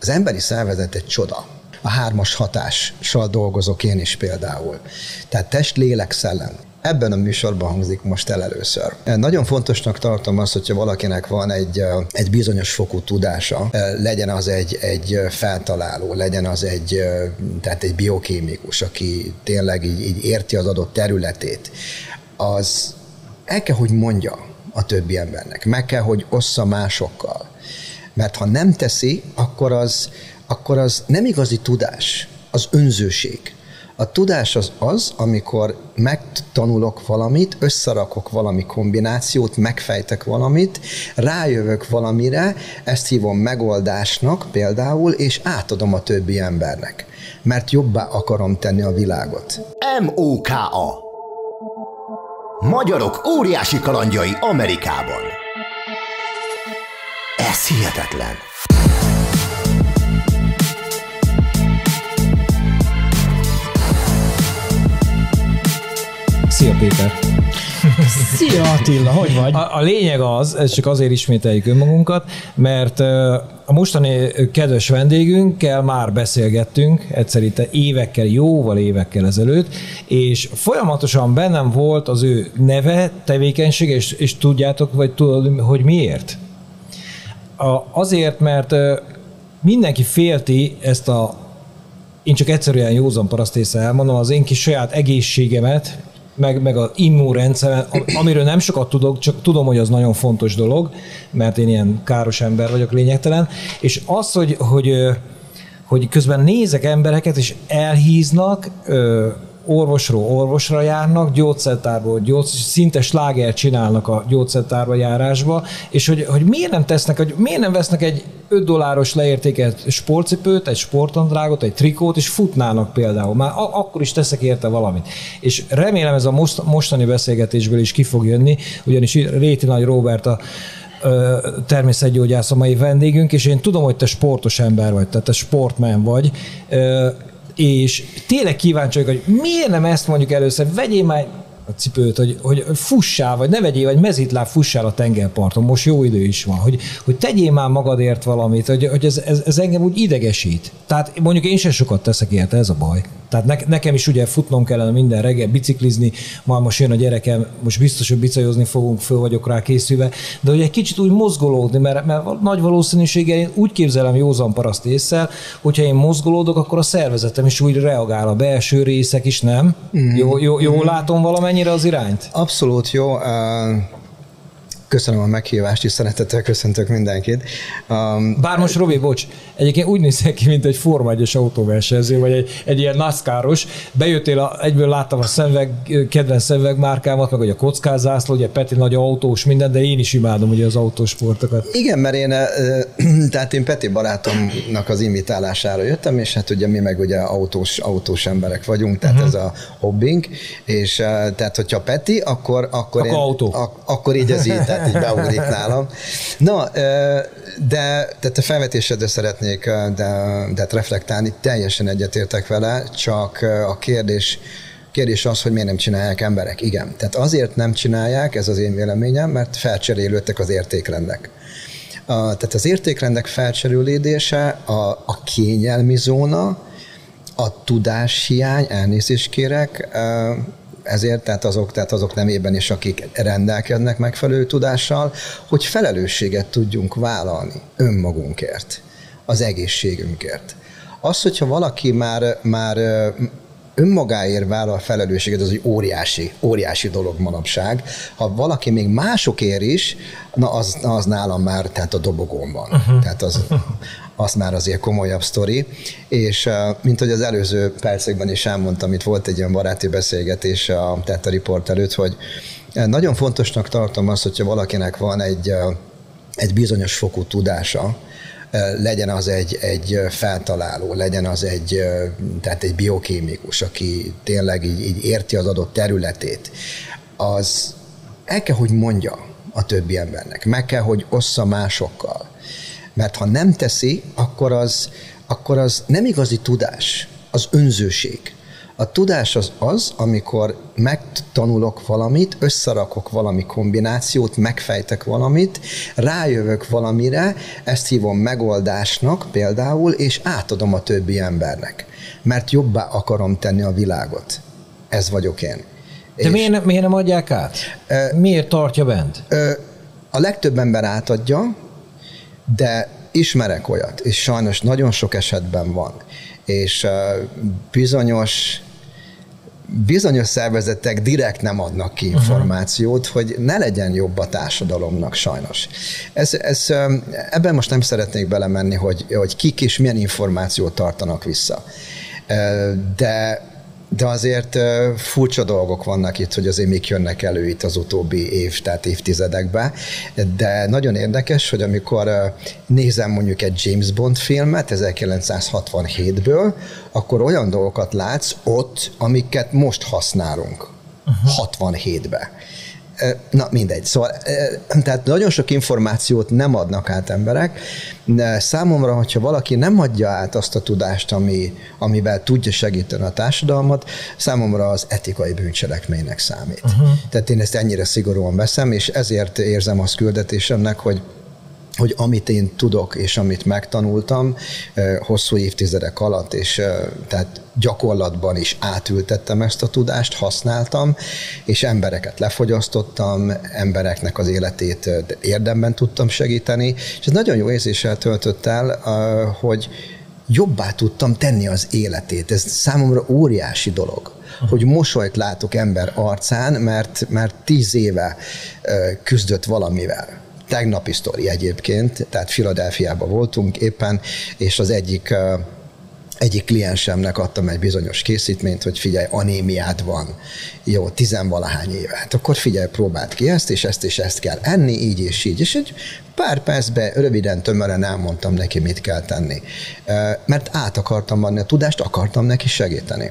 Az emberi szervezet egy csoda. A 3-as hatással dolgozok én is például. Tehát test, lélek, szellem. Ebben a műsorban hangzik most el először. Nagyon fontosnak tartom azt, hogyha valakinek van egy bizonyos fokú tudása, legyen az egy feltaláló, legyen az tehát egy biokémikus, aki tényleg így érti az adott területét, az el kell, hogy mondja a többi embernek, meg kell, hogy ossza másokkal. Mert ha nem teszi, akkor az nem igazi tudás, az önzőség. A tudás az, amikor megtanulok valamit, összerakok valami kombinációt, megfejtek valamit, rájövök valamire, ezt hívom megoldásnak például, és átadom a többi embernek. Mert jobbá akarom tenni a világot. MOKA. Magyarok óriási kalandjai Amerikában. Ez hihetetlen. Szia Péter! Szia Attila, hogy vagy? A lényeg az, ez csak azért ismételjük önmagunkat, mert a mostani kedves vendégünkkel már beszélgettünk, egyszer itt jóval évekkel ezelőtt, és folyamatosan bennem volt az ő neve, tevékenysége, és tudjátok, vagy tudod, hogy miért? Azért, mert mindenki félti ezt én csak egyszerűen józan parasztészre elmondom, az én kis saját egészségemet, meg az immunrendszer, amiről nem sokat tudok, csak tudom, hogy az nagyon fontos dolog, mert én ilyen káros ember vagyok, lényegtelen, és az, hogy közben nézek embereket, és elhíznak, orvosról orvosra járnak, gyógyszertárból szinte slágert csinálnak a gyógyszertárba járásba, és hogy miért nem vesznek egy $5 leértékelt sportcipőt, egy sportandrágot, egy trikót, és futnának például. Már akkor is teszek érte valamit. És remélem ez a mostani beszélgetésből is ki fog jönni, ugyanis Réti Nagy Róbert a természetgyógyász a mai vendégünk, és én tudom, hogy te sportos ember vagy, tehát te sportman vagy, és tényleg kíváncsi vagyok, hogy miért nem ezt mondjuk először, vegyél már a cipőt, hogy fussál, vagy ne vegyél, vagy mezítláb fussál a tengerparton, most jó idő is van, hogy tegyél már magadért valamit, hogy ez engem úgy idegesít. Tehát mondjuk én sem sokat teszek érte, ez a baj. Tehát nekem is ugye futnom kellene minden reggel, biciklizni, majd most jön a gyerekem, most biztos, hogy bicajozni fogunk, föl vagyok rá készülve, de hogy egy kicsit úgy mozgolódni, mert nagy valószínűséggel én úgy képzelem józan paraszt ésszel, hogyha én mozgolódok, akkor a szervezetem is úgy reagál, a belső részek is, nem? Jól látom valamennyire az irányt? Abszolút jó. Köszönöm a meghívást, és szeretettel köszöntök mindenkit. Bár most, Robi, bocs, egyébként úgy nézek ki, mint egy Forma 1-es autóversenyző, vagy egy ilyen NASCAR-os. Bejöttél, egyből láttam a kedvenc szemüvegmárkámat, meg hogy a kockázászló, ugye Peti nagy autós minden, de én is imádom ugye az autósportokat. Igen, mert én Peti barátomnak az imitálására jöttem, és hát ugye mi meg ugye autós emberek vagyunk, tehát ez a hobbink, és tehát hogyha Peti, akkor így ez így, tehát így beugrik nálam. Na, de a felvetésedre szeretnék de reflektálni, teljesen egyetértek vele, csak a kérdés az, hogy miért nem csinálják emberek. Igen, tehát azért nem csinálják, ez az én véleményem, mert felcserélődtek az értékrendek. Tehát az értékrendek felcserélődése, a kényelmi zóna, a tudáshiány, elnézést kérek, ezért, tehát azok nemében is, akik rendelkeznek megfelelő tudással, hogy felelősséget tudjunk vállalni önmagunkért, az egészségünkért. Az, hogyha valaki már önmagáért vállal felelősséget, az egy óriási dolog manapság. Ha valaki még másokért is, na az nálam már tehát a dobogón van. Tehát az már azért komolyabb sztori, és mint hogy az előző percekben is elmondtam, itt volt egy olyan baráti beszélgetés tehát a riport előtt, hogy nagyon fontosnak tartom azt, hogyha valakinek van egy bizonyos fokú tudása, legyen az egy feltaláló, legyen az tehát egy biokémikus, aki tényleg így érti az adott területét, az el kell, hogy mondja a többi embernek, meg kell, hogy ossza másokkal. Mert ha nem teszi, akkor az nem igazi tudás, az önzőség. A tudás az, amikor megtanulok valamit, összerakok valami kombinációt, megfejtek valamit, rájövök valamire, ezt hívom megoldásnak például, és átadom a többi embernek. Mert jobbá akarom tenni a világot. Ez vagyok én. De miért nem adják át? Miért tartja bent? A legtöbb ember átadja, de ismerek olyat, és sajnos nagyon sok esetben van, és bizonyos szervezetek direkt nem adnak ki információt, hogy ne legyen jobb a társadalomnak sajnos. Ebben most nem szeretnék belemenni, hogy kik és milyen információt tartanak vissza. De azért furcsa dolgok vannak itt, hogy azért még jönnek elő itt az utóbbi tehát évtizedekben, de nagyon érdekes, hogy amikor nézem mondjuk egy James Bond filmet 1967-ből, akkor olyan dolgokat látsz ott, amiket most használunk 67-ben. Na mindegy, szóval tehát nagyon sok információt nem adnak át emberek, de számomra, hogyha valaki nem adja át azt a tudást, amivel tudja segíteni a társadalmat, számomra az etikai bűncselekménynek számít. Tehát én ezt ennyire szigorúan veszem, és ezért érzem azt küldetésemnek, hogy amit én tudok, és amit megtanultam hosszú évtizedek alatt, és tehát gyakorlatban is átültettem ezt a tudást, használtam, és embereket lefogyasztottam, embereknek az életét érdemben tudtam segíteni, és ez nagyon jó érzéssel töltött el, hogy jobbá tudtam tenni az életét. Ez számomra óriási dolog, hogy mosolyt látok ember arcán, mert 10 éve küzdött valamivel. Tegnapi sztori egyébként, tehát Philadelphiában voltunk éppen, és az egyik kliensemnek adtam egy bizonyos készítményt, hogy figyelj, anémiád van, jó, 10-valahány éve. Hát akkor figyelj, próbáld ki ezt, és ezt kell enni, így és így. És egy pár percben röviden, tömören elmondtam neki, mit kell tenni. Mert át akartam adni a tudást, akartam neki segíteni.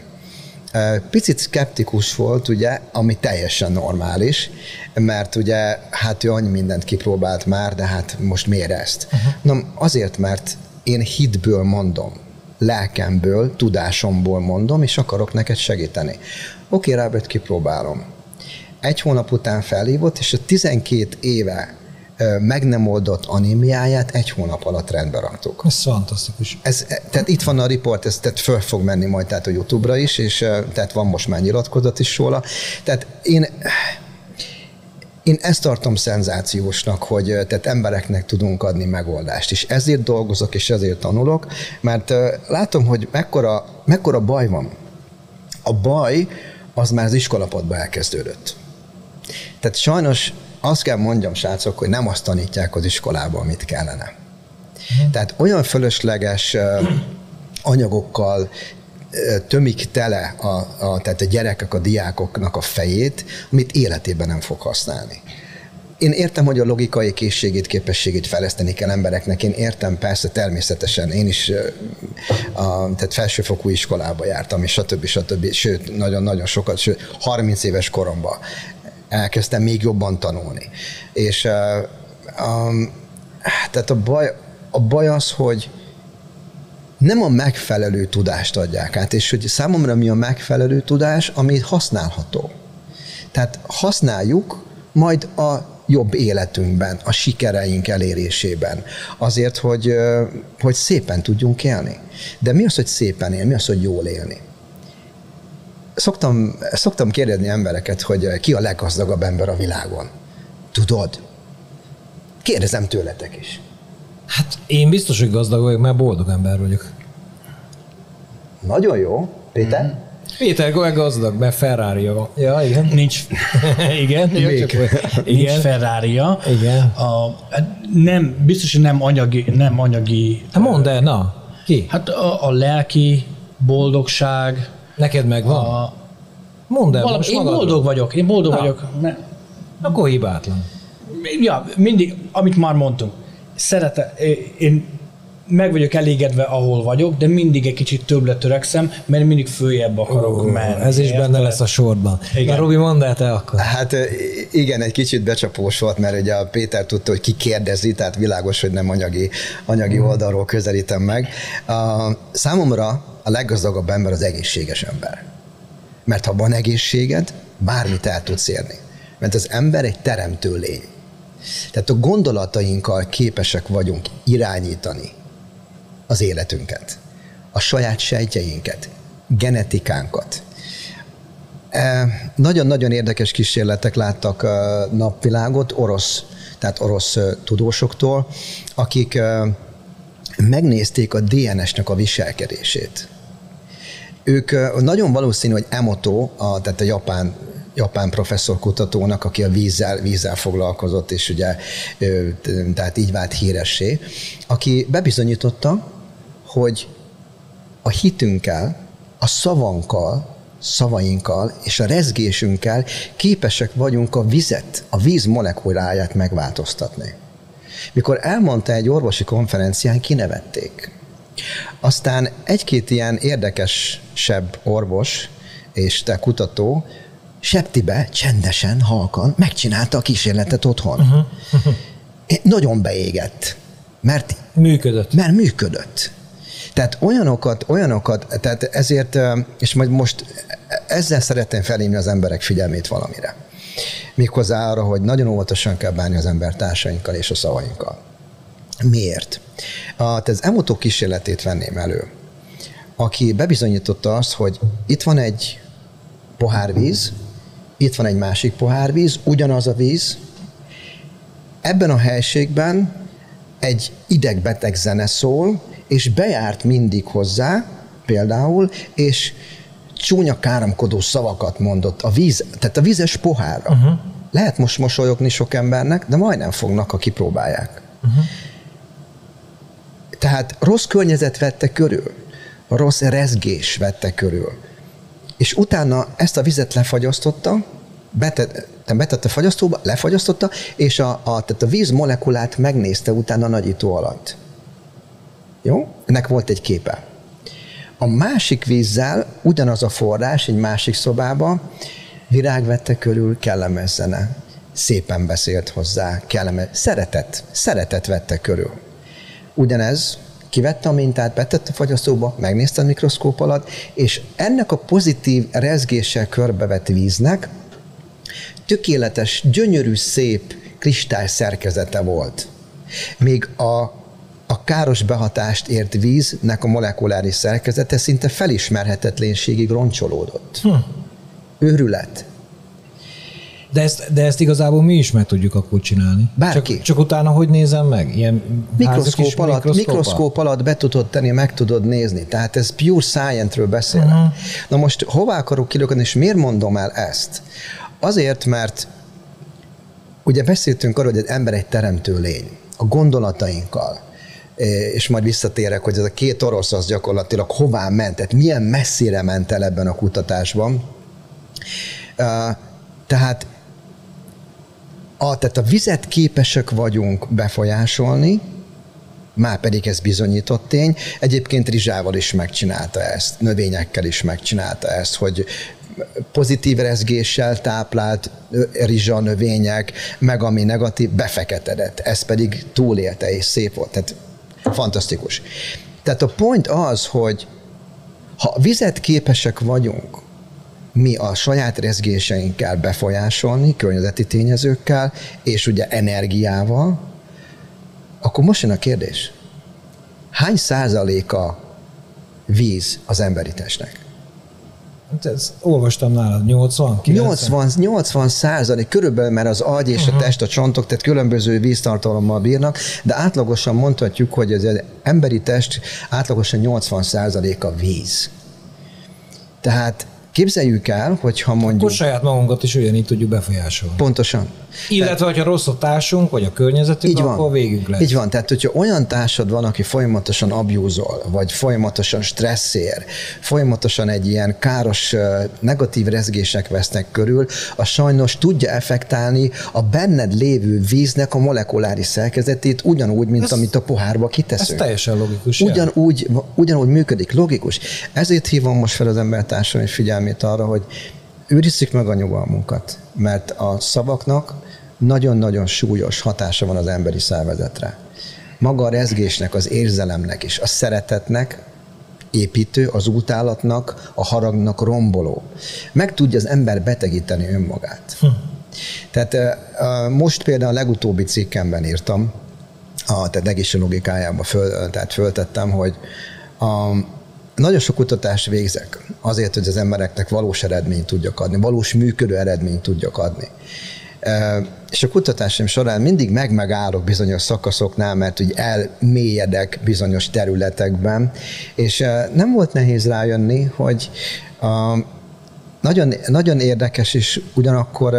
Picit szkeptikus volt, ugye, ami teljesen normális, mert ugye, hát ő annyi mindent kipróbált már, de hát most miért ezt? Na, azért, mert én hitből mondom, lelkemből, tudásomból mondom, és akarok neked segíteni. Oké, Robert, kipróbálom. 1 hónap után felhívott, és a 12 éve meg nem oldott anémiáját 1 hónap alatt rendbe raktuk. Ez fantasztikus. Tehát itt van a report, tehát föl fog menni majd tehát a YouTube-ra is, és tehát van most már nyilatkozat is róla. Tehát én ezt tartom szenzációsnak, hogy tehát embereknek tudunk adni megoldást, és ezért dolgozok, és ezért tanulok, mert látom, hogy mekkora baj van. A baj az már az iskolapadban elkezdődött. Tehát sajnos azt kell mondjam, srácok, hogy nem azt tanítják az iskolában, amit kellene. Tehát olyan fölösleges anyagokkal tömik tele tehát a gyerekek, a diákoknak a fejét, amit életében nem fog használni. Én értem, hogy a logikai készségét, képességét fejleszteni kell embereknek, én értem, persze, természetesen, én is tehát felsőfokú iskolába jártam, és stb. Sőt, nagyon-nagyon sokat, sőt, 30 éves koromban elkezdtem még jobban tanulni. És tehát a baj az, hogy nem a megfelelő tudást adják át, és hogy számomra mi a megfelelő tudás, ami használható. Tehát használjuk majd a jobb életünkben, a sikereink elérésében, azért, hogy szépen tudjunk élni. De mi az, hogy szépen élni, mi az, hogy jól élni? Szoktam kérdezni embereket, hogy ki a leggazdagabb ember a világon. Tudod? Kérdezem tőletek is. Hát én biztos, hogy gazdag vagyok, mert boldog ember vagyok. Nagyon jó. Péter? Péter gazdag, mert Ferrari-ja van. Ja, igen. Nincs. Igen. Nincs Ferrari-ja. Igen. Nem, biztos, hogy nem anyagi. Hát mondd el, na. Ki? Hát a lelki boldogság. Neked megvan? Mondd el most Én boldog vagyok. Akkor hibátlan. Ja, mindig, amit már mondtunk. Én meg vagyok elégedve, ahol vagyok, de mindig egy kicsit többre törekszem, mert mindig följebb akarok menni. Ez is benne lesz a sorban. Na, Robi, mondd el te akkor. Hát igen, egy kicsit becsapós volt, mert ugye a Péter tudta, hogy ki kérdezi, tehát világos, hogy nem anyagi oldalról közelítem meg. Számomra a leggazdagabb ember az egészséges ember. Mert ha van egészséged, bármit el tudsz érni. Mert az ember egy teremtő lény. Tehát a gondolatainkkal képesek vagyunk irányítani az életünket, a saját sejtjeinket, genetikánkat. Nagyon-nagyon érdekes kísérletek láttak napvilágot tehát orosz tudósoktól, akik megnézték a DNS-nek a viselkedését. Ők nagyon valószínű, hogy Emoto, tehát a japán professzor kutatónak, aki a vízzel foglalkozott, és ugye tehát így vált híressé, aki bebizonyította, hogy a hitünkkel, a szavainkkal és a rezgésünkkel képesek vagyunk a víz molekuláját megváltoztatni. Mikor elmondta egy orvosi konferencián, kinevették. Aztán egy-két ilyen érdekesebb orvos és te kutató septibe, csendesen, halkan megcsinálta a kísérletet otthon. Nagyon beégett. Mert működött. Tehát olyanokat, tehát ezért, és majd most ezzel szeretném felhívni az emberek figyelmét valamire. Méghozzá arra, hogy nagyon óvatosan kell bánni az embertársainkkal és a szavainkkal. Miért? Az Emoto kísérletét venném elő, aki bebizonyította azt, hogy itt van egy pohár víz, itt van egy másik pohár víz, ugyanaz a víz. Ebben a helységben egy idegbeteg zene szól, és bejárt mindig hozzá, például, és csúnya káromkodó szavakat mondott tehát a vízes pohárra. Lehet most mosolyogni sok embernek, de majdnem fognak, ha kipróbálják. Tehát rossz környezet vette körül, rossz rezgés vette körül. És utána ezt a vizet lefagyasztotta, betette fagyasztóba, lefagyasztotta, és tehát a víz molekulát megnézte utána nagyító alatt. Jó? Ennek volt egy képe. A másik vízzel ugyanaz a forrás egy másik szobába, virág vette körül, kellemes zene. Szépen beszélt hozzá, szeretet vette körül. Ugyanez, kivette a mintát, betette a fagyasztóba, megnézte a mikroszkóp alatt, és ennek a pozitív rezgéssel körbevett víznek tökéletes, gyönyörű, szép kristály szerkezete volt. Még a káros behatást ért víznek a molekuláris szerkezete szinte felismerhetetlenségig roncsolódott. Őrület. De ezt igazából mi is meg tudjuk akkor csinálni. Bárki. Csak utána hogy nézem meg? Ilyen mikroszkóp alatt be tudod tenni, meg tudod nézni. Tehát ez pure science-ről beszélek. Na most hová akarok kilökni, és miért mondom el ezt? Azért, mert ugye beszéltünk arról, hogy az ember egy teremtő lény. A gondolatainkkal. És majd visszatérek, hogy ez a két orosz az gyakorlatilag hová ment, tehát milyen messzire ment el ebben a kutatásban. Tehát a vizet képesek vagyunk befolyásolni, már pedig ez bizonyított tény. Egyébként rizsával is megcsinálta ezt, növényekkel is megcsinálta ezt, hogy pozitív rezgéssel táplált rizsa növények, meg ami negatív, befeketedett. Ez pedig túlélte és szép volt. Tehát fantasztikus. Tehát a point az, hogy ha vizet képesek vagyunk mi a saját rezgéseinkkel befolyásolni, környezeti tényezőkkel, és ugye energiával, akkor most jön a kérdés. Hány százaléka víz az emberi testnek? Olvastam nálad, 80 százalék, körülbelül, mert az agy és a test, a csontok, tehát különböző víztartalommal bírnak, de átlagosan mondhatjuk, hogy az emberi test átlagosan 80 százaléka víz. Tehát képzeljük el, hogyha mondjuk... Akkor saját magunkat is ugyanígy tudjuk befolyásolni. Pontosan. Illetve, hogyha rossz a társunk, vagy a környezetünk, akkor végünk lesz. Így van, tehát hogyha olyan társad van, aki folyamatosan abjúzol, vagy folyamatosan stresszér, folyamatosan egy ilyen káros, negatív rezgések vesznek körül, az sajnos tudja effektálni a benned lévő víznek a molekuláris szerkezetét, ugyanúgy, mint amit a pohárba kiteszünk. Ez teljesen logikus. Ugyanúgy működik, logikus. Ezért hívom most fel az embertársaim figyelmét arra, hogy őrizzük meg a nyugalmunkat, mert a szavaknak nagyon-nagyon súlyos hatása van az emberi szervezetre. Maga a rezgésnek, az érzelemnek és a szeretetnek építő, az útállatnak, a haragnak romboló. Meg tudja az ember betegíteni önmagát. Tehát most például a legutóbbi cikkemben írtam, tehát egészség logikájába föltettem, hogy nagyon sok kutatást végzek azért, hogy az embereknek valós eredményt tudjak adni, valós működő eredményt tudjak adni. És a kutatásom során mindig megállok bizonyos szakaszoknál, mert úgy elmélyedek bizonyos területekben, és nem volt nehéz rájönni, hogy nagyon, nagyon érdekes, és ugyanakkor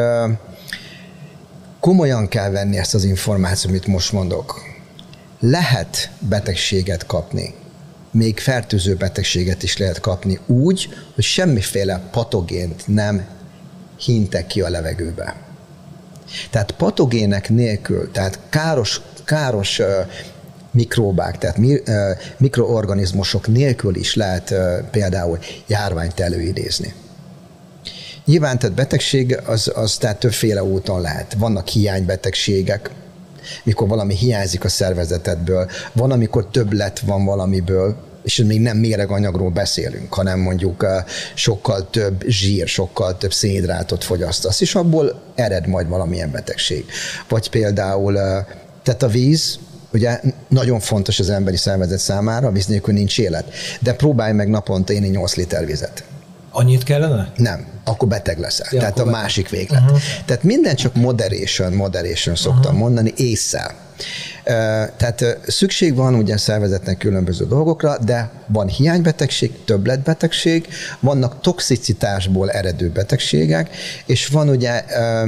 komolyan kell venni ezt az információt, amit most mondok. Lehet betegséget kapni, még fertőző betegséget is lehet kapni úgy, hogy semmiféle patogént nem hintek ki a levegőbe. Tehát patogének nélkül, tehát káros mikróbák, tehát mikroorganizmusok nélkül is lehet például járványt előidézni. Nyilván, tehát betegség az tehát többféle úton lehet. Vannak hiánybetegségek, mikor valami hiányzik a szervezetedből, van, amikor többlet van valamiből, és még nem méreganyagról beszélünk, hanem mondjuk sokkal több zsír, sokkal több szénhidrátot fogyasztasz, és abból ered majd valamilyen betegség. Vagy például, tehát a víz, ugye nagyon fontos az emberi szervezet számára, a víz nélkül nincs élet, de próbálj meg naponta inni 8 liter vizet. Annyit kellene? Nem, akkor beteg leszel. Ja, tehát a másik véglet. Tehát minden csak moderation szoktam mondani, ésszel. Tehát szükség van ugye a szervezetnek különböző dolgokra, de van hiánybetegség, többletbetegség, vannak toxicitásból eredő betegségek, és van ugye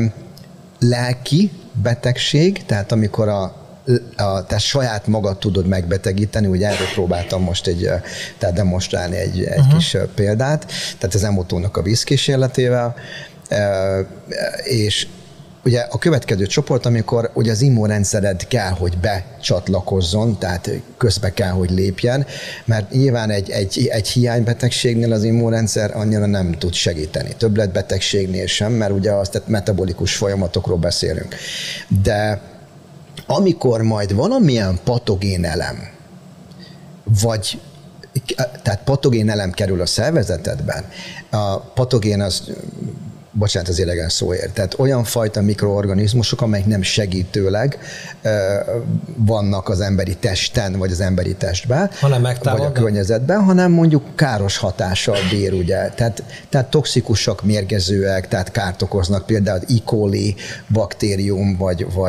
lelki betegség, tehát amikor tehát saját magad tudod megbetegíteni, ugye erről próbáltam most tehát demonstrálni egy kis példát, tehát az Emotónak a vízkísérletével, és ugye a következő csoport, amikor ugye az immunrendszered kell, hogy becsatlakozzon, tehát közbe kell, hogy lépjen, mert nyilván egy hiánybetegségnél az immunrendszer annyira nem tud segíteni. Többletbetegségnél sem, mert ugye tehát metabolikus folyamatokról beszélünk. De amikor majd valamilyen patogén elem, vagy tehát patogén elem kerül a szervezetedben, a patogén az, bocsánat az idegen szóért, tehát olyan fajta mikroorganizmusok, amelyek nem segítőleg vannak az emberi testen, vagy az emberi testben, vagy a környezetben, hanem mondjuk káros hatással bír, ugye. Tehát toxikusak, mérgezőek, tehát kárt okoznak, például E. coli baktérium,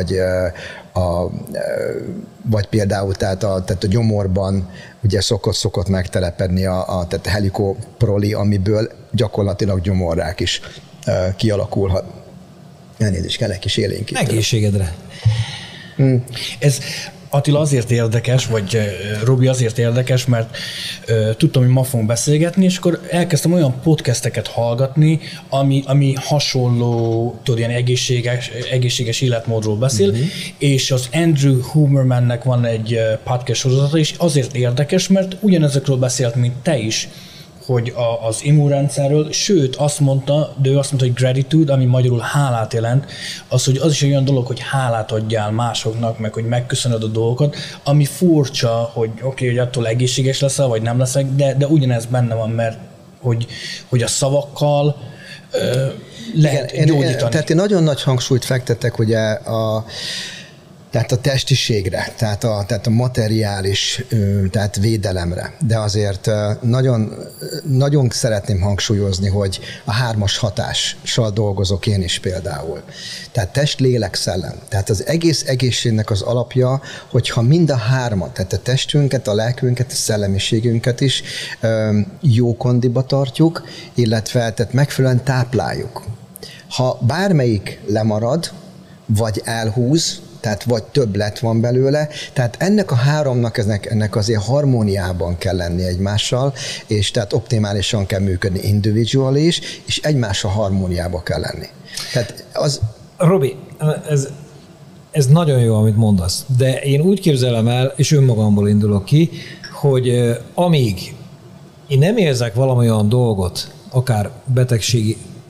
vagy például tehát a gyomorban ugye szokott megtelepedni tehát a helikoproli, amiből gyakorlatilag gyomorrák is kialakulhat. Elnézést, kell egy kis élénkítő. Egészségedre. Ez Attila azért érdekes, vagy Robi azért érdekes, mert tudtam, hogy ma fogunk beszélgetni, és akkor elkezdtem olyan podcasteket hallgatni, ami hasonló, tudod, ilyen egészséges életmódról beszél, és az Andrew Hubermannek van egy podcast sorozata, és azért érdekes, mert ugyanezekről beszélt, mint te is, hogy az immunrendszerről, sőt azt mondta, hogy gratitude, ami magyarul hálát jelent, hogy az is olyan dolog, hogy hálát adjál másoknak, meg hogy megköszönöd a dolgokat, ami furcsa, hogy hogy attól egészséges leszel, vagy nem leszek, de ugyanez benne van, mert hogy a szavakkal lehet gyógyítani. Tehát én nagyon nagy hangsúlyt fektetek ugye tehát a testiségre, tehát a materiális tehát védelemre. De azért nagyon, nagyon szeretném hangsúlyozni, hogy a 3-as hatással dolgozok én is például. Tehát test, lélek, szellem. Tehát az egész egészségnek az alapja, hogyha mind a 3-at, tehát a testünket, a lelkünket, a szellemiségünket is jó kondiba tartjuk, illetve tehát megfelelően tápláljuk. Ha bármelyik lemarad, vagy elhúz, tehát vagy többlet van belőle, tehát ennek a 3-nak ennek azért harmóniában kell lenni egymással, és tehát optimálisan kell működni individuális, és egymással harmóniában kell lenni. Tehát az... Robi, ez nagyon jó, amit mondasz, de én úgy képzelem el, és önmagamból indulok ki, hogy amíg én nem érzek valamilyen dolgot, akár betegségi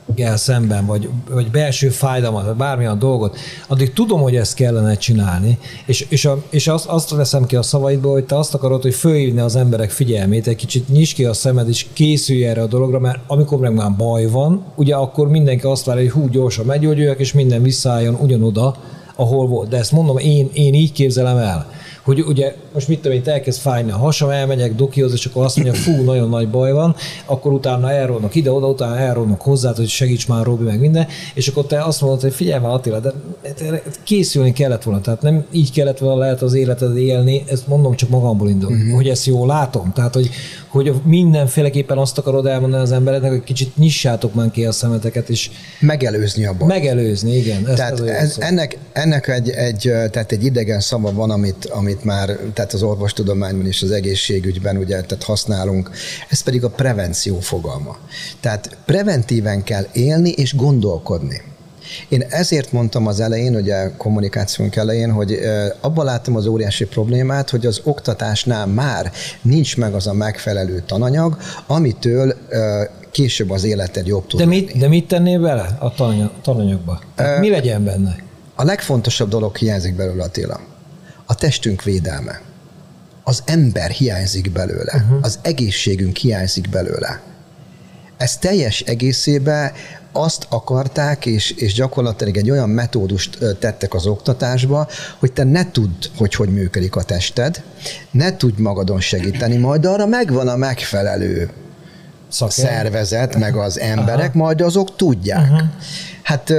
szemben, vagy belső fájdalmat, vagy bármilyen dolgot, addig tudom, hogy ezt kellene csinálni, és azt veszem ki a szavaidból, hogy te azt akarod, hogy fölhívni az emberek figyelmét, egy kicsit nyisd ki a szemed, és készülj erre a dologra, mert amikor meg már baj van, ugye akkor mindenki azt várja, hogy gyorsan meggyógyuljak, és minden visszaálljon ugyanoda, ahol volt. De ezt mondom, én így képzelem el, hogy ugye most mit tudom, itt elkezd fájni a hasam, elmegyek dokihoz, és akkor azt mondja, fú, nagyon nagy baj van, akkor utána elrólnak ide-oda, utána elrólnak hozzá, hogy segíts már, Robi, meg minden, és akkor te azt mondod, hogy figyelj már, Attila, de készülni kellett volna, tehát nem így kellett volna lehet az életed élni, ezt mondom, csak magamból indul, hogy ezt jól látom, tehát hogy mindenféleképpen azt akarod elmondani az embereknek, hogy kicsit nyissátok már ki a szemeteket, és megelőzni a bajt. Megelőzni, igen. Tehát ennek egy idegen szava van, amit már tehát az orvostudományban és az egészségügyben ugye, tehát használunk, ez pedig a prevenció fogalma. Tehát preventíven kell élni és gondolkodni. Én ezért mondtam az elején, ugye kommunikációnk elején, hogy abban látom az óriási problémát, hogy az oktatásnál már nincs meg az a megfelelő tananyag, amitől később az életed jobb tud lenni. De mit tennél bele a tananyagba? Mi legyen benne? A legfontosabb dolog hiányzik belőle, Attila. A testünk védelme. Az ember hiányzik belőle. Az egészségünk hiányzik belőle. Ez teljes egészében azt akarták, és gyakorlatilag egy olyan metódust tettek az oktatásba, hogy te ne tudd, hogy működik a tested, ne tudj magadon segíteni, majd arra megvan a megfelelő szervezet, meg az emberek, majd azok tudják. Hát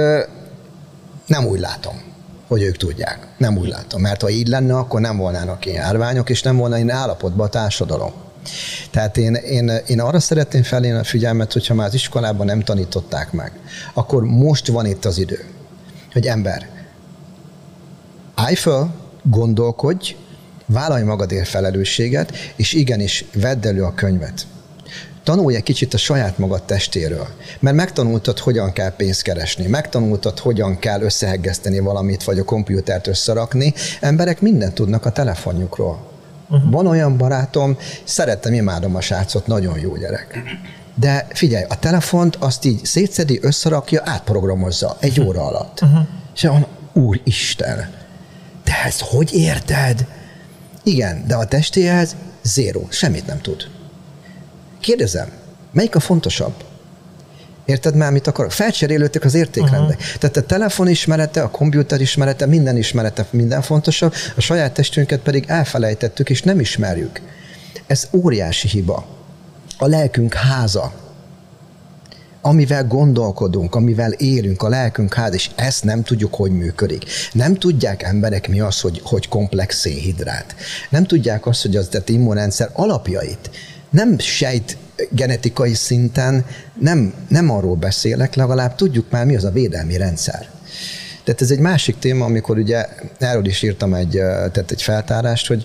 nem úgy látom, hogy ők tudják. Nem úgy látom, mert ha így lenne, akkor nem volnának ilyen járványok, és nem volna ilyen állapotban a társadalom. Tehát én arra szeretném felhívni a figyelmet, hogyha már az iskolában nem tanították meg, akkor most van itt az idő, hogy ember, állj föl, gondolkodj, vállalj magadért felelősséget, és igenis vedd elő a könyvet. Tanulj egy kicsit a saját magad testéről, mert megtanultad, hogyan kell pénzt keresni, megtanultad, hogyan kell összeheggeszteni valamit, vagy a kompjútert összerakni. Emberek mindent tudnak a telefonjukról. Van olyan barátom, szeretem, imádom a srácot, nagyon jó gyerek. De figyelj, a telefont azt így szétszedi, összerakja, átprogramozza egy óra alatt. És van, Úristen, te ezt hogy érted? Igen, de a testéhez zéro, semmit nem tud. Kérdezem, melyik a fontosabb? Érted már, mit akarok? Felcserélődtek az értékrendek. Tehát a telefon ismerete, a komputer ismerete, minden fontosabb, a saját testünket pedig elfelejtettük, és nem ismerjük. Ez óriási hiba. A lelkünk háza, amivel gondolkodunk, amivel élünk, a lelkünk háza, és ezt nem tudjuk, hogy működik. Nem tudják emberek mi az, hogy komplex szénhidrát. Nem tudják azt, hogy az immunrendszer alapjait. Nem sejt genetikai szinten, nem arról beszélek, legalább tudjuk már, mi az a védelmi rendszer. Tehát ez egy másik téma, amikor ugye erről is írtam egy feltárást, hogy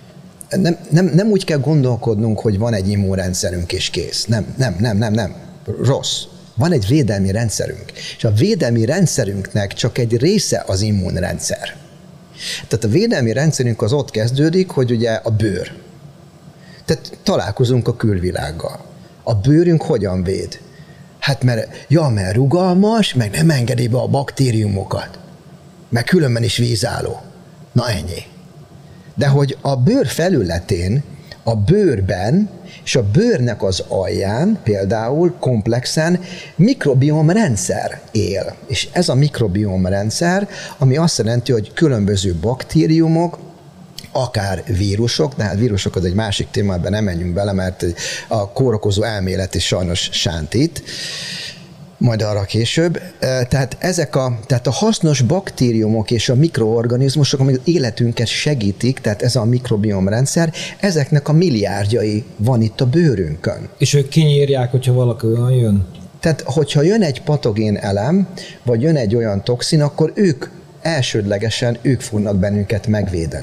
nem úgy kell gondolkodnunk, hogy van egy immunrendszerünk és kész. Nem. Rossz. Van egy védelmi rendszerünk. És a védelmi rendszerünknek csak egy része az immunrendszer. Tehát a védelmi rendszerünk az ott kezdődik, hogy ugye a bőr. Tehát találkozunk a külvilággal. A bőrünk hogyan véd? Hát mert rugalmas, meg nem engedi be a baktériumokat. Meg különben is vízálló. Na ennyi. De hogy a bőr felületén, a bőrben és a bőrnek az alján például komplexen mikrobiomrendszer él. És ez a mikrobiomrendszer, ami azt jelenti, hogy különböző baktériumok, akár vírusok, de hát vírusok az egy másik téma, ebben nem menjünk bele, mert a kórokozó elmélet is sajnos sántít, majd arra később. Tehát tehát a hasznos baktériumok és a mikroorganizmusok, amik az életünket segítik, tehát ez a mikrobiomrendszer, ezeknek a milliárdjai van itt a bőrünkön. És ők kinyírják, hogyha valaki olyan jön? Tehát, hogyha jön egy patogén elem, vagy jön egy olyan toxin, akkor elsődlegesen ők fognak bennünket megvédeni.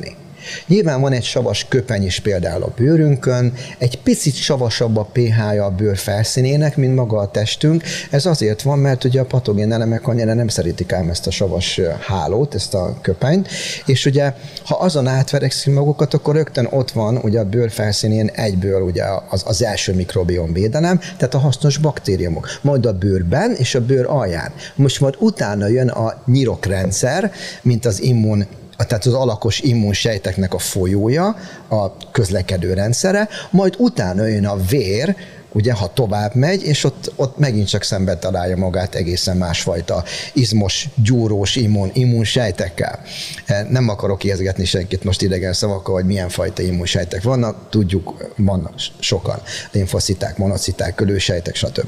Nyilván van egy savas köpeny is például a bőrünkön, egy picit savasabb a pH-ja a bőr felszínének, mint maga a testünk. Ez azért van, mert ugye a patogén elemek annyira nem szeretik ám ezt a savas hálót, ezt a köpenyt, és ugye ha azon átverekszik magukat, akkor rögtön ott van ugye a bőr felszínén egyből ugye az első mikrobiom védelem, tehát a hasznos baktériumok. Majd a bőrben és a bőr alján. Most majd utána jön a nyirokrendszer, mint az tehát az alakos immunsejteknek a folyója, a közlekedő rendszere, majd utána jön a vér, ugye, ha tovább megy, és ott megint csak szembe találja magát egészen másfajta izmos, gyúrós immunsejtekkel. Nem akarok ijeszgetni senkit most idegen szavakkal, hogy milyen fajta immunsejtek vannak, tudjuk, vannak sokan. Limfociták, monociták, külősejtek, stb.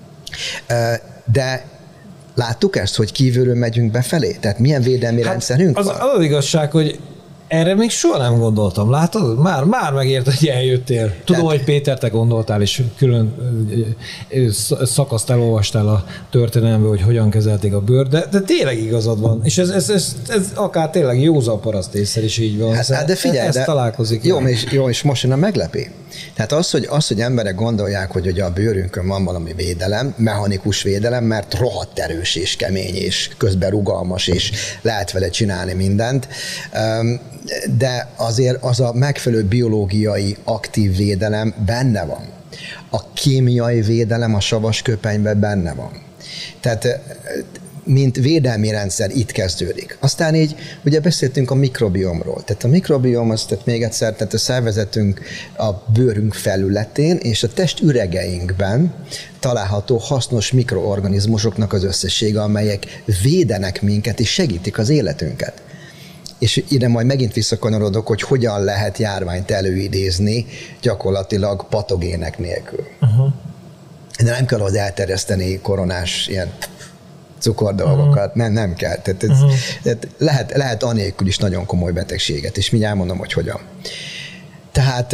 De láttuk ezt, hogy kívülről megyünk befelé? Tehát milyen védelmi rendszerünk van? Az igazság, hogy erre még soha nem gondoltam. Látod? Már megért, hogy eljöttél. Tudom, hogy Péter, te gondoltál, és külön szakaszt elolvastál a történelemből, hogy hogyan kezelték a bőrt, de tényleg igazad van. És ez akár tényleg józan parasztésszel is így van. Hát de figyelj, ez találkozik. Jó, és most jön a meglepi. Tehát az, hogy emberek gondolják, hogy ugye a bőrünkön van valami védelem, mechanikus védelem, mert rohadt erős és kemény, és közben rugalmas, és lehet vele csinálni mindent, de azért az a megfelelő biológiai aktív védelem benne van. A kémiai védelem a savas köpenyben benne van. Tehát mint védelmi rendszer itt kezdődik. Aztán így ugye beszéltünk a mikrobiomról. Tehát a mikrobiom az, tehát még egyszer, tehát a szervezetünk a bőrünk felületén és a testüregeinkben található hasznos mikroorganizmusoknak az összessége, amelyek védenek minket és segítik az életünket. És ide majd megint visszakanyarodok, hogy hogyan lehet járványt előidézni gyakorlatilag patogének nélkül. De nem kell az elterjeszteni koronás ilyen cukordolgokat, nem kell. Tehát lehet anélkül is nagyon komoly betegséget, és mindjárt mondom, hogy hogyan. Tehát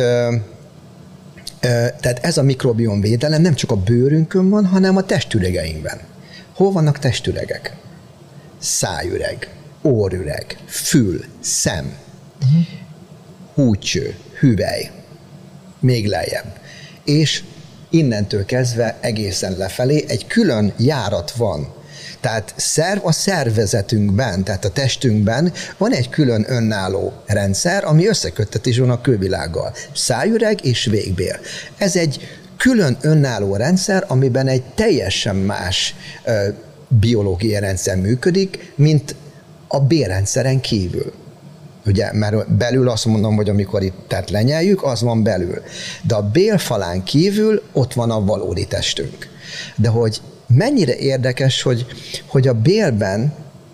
ez a mikrobiom védelem nem csak a bőrünkön van, hanem a testüregeinkben. Hol vannak testüregek? Szájüreg, órüreg, fül, szem, húgycső, hüvely, még lejjebb. És innentől kezdve egészen lefelé egy külön járat van. Tehát a szervezetünkben, tehát a testünkben van egy külön önálló rendszer, ami összeköttetés van a külvilággal. Szájüreg és végbél. Ez egy külön önálló rendszer, amiben egy teljesen más biológiai rendszer működik, mint a bélrendszeren kívül. Ugye, mert belül azt mondom, hogy amikor itt tehát lenyeljük, az van belül. De a bélfalán kívül ott van a valódi testünk. De hogy mennyire érdekes, hogy a bélben,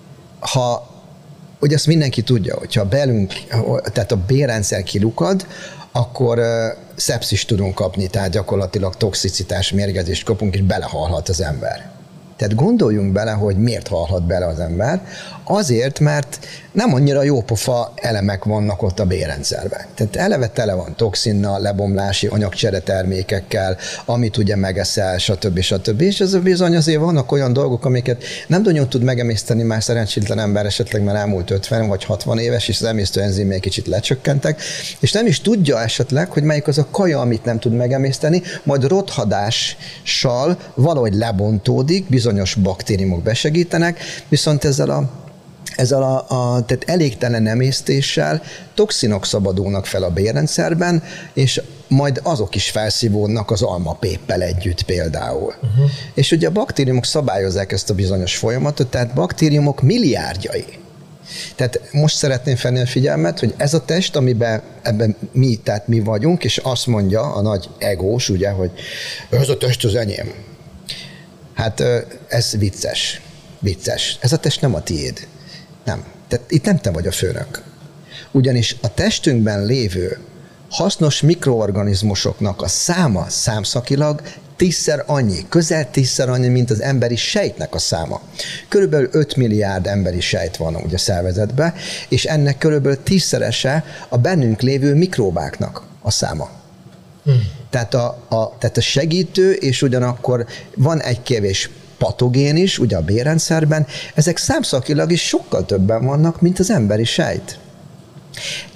hogy azt mindenki tudja, hogyha tehát a bélrendszer kilukad, akkor szepszist tudunk kapni, tehát gyakorlatilag toxicitás, mérgezést kapunk, és belehalhat az ember. Tehát gondoljunk bele, hogy miért halhat bele az ember. Azért, mert nem annyira jópofa elemek vannak ott a bélrendszerben. Tehát eleve tele van toxinnal, lebomlási anyagcsere termékekkel, amit ugye megeszel, stb. És ez bizony azért vannak olyan dolgok, amiket nem nagyon tud megemészteni már szerencsétlen ember, esetleg már elmúlt 50 vagy 60 éves, és az emésztőenzimei kicsit lecsökkentek, és nem is tudja esetleg, hogy melyik az a kaja, amit nem tud megemészteni, majd rothadással valahogy lebontódik, bizonyos baktériumok besegítenek, viszont ezzel a tehát elégtelen emésztéssel toxinok szabadulnak fel a bélrendszerben, és majd azok is felszívódnak az almapéppel együtt például. És ugye a baktériumok szabályozzák ezt a bizonyos folyamatot, tehát baktériumok milliárdjai. Tehát most szeretném felhívni a figyelmet, hogy ez a test, ebben mi vagyunk, és azt mondja a nagy egós, ugye, hogy ez a test az enyém. Hát ez vicces. Ez a test nem a tiéd. Nem. Tehát itt nem te vagy a főnök. Ugyanis a testünkben lévő hasznos mikroorganizmusoknak a száma számszakilag 10-szer annyi, közel 10-szer annyi, mint az emberi sejtnek a száma. Körülbelül 5 milliárd emberi sejt van ugye a szervezetben, és ennek körülbelül 10-szerese a bennünk lévő mikróbáknak a száma. Tehát a segítő, és ugyanakkor van egy kevés patogén is, ugye a bélrendszerben, ezek számszakilag is sokkal többen vannak, mint az emberi sejt.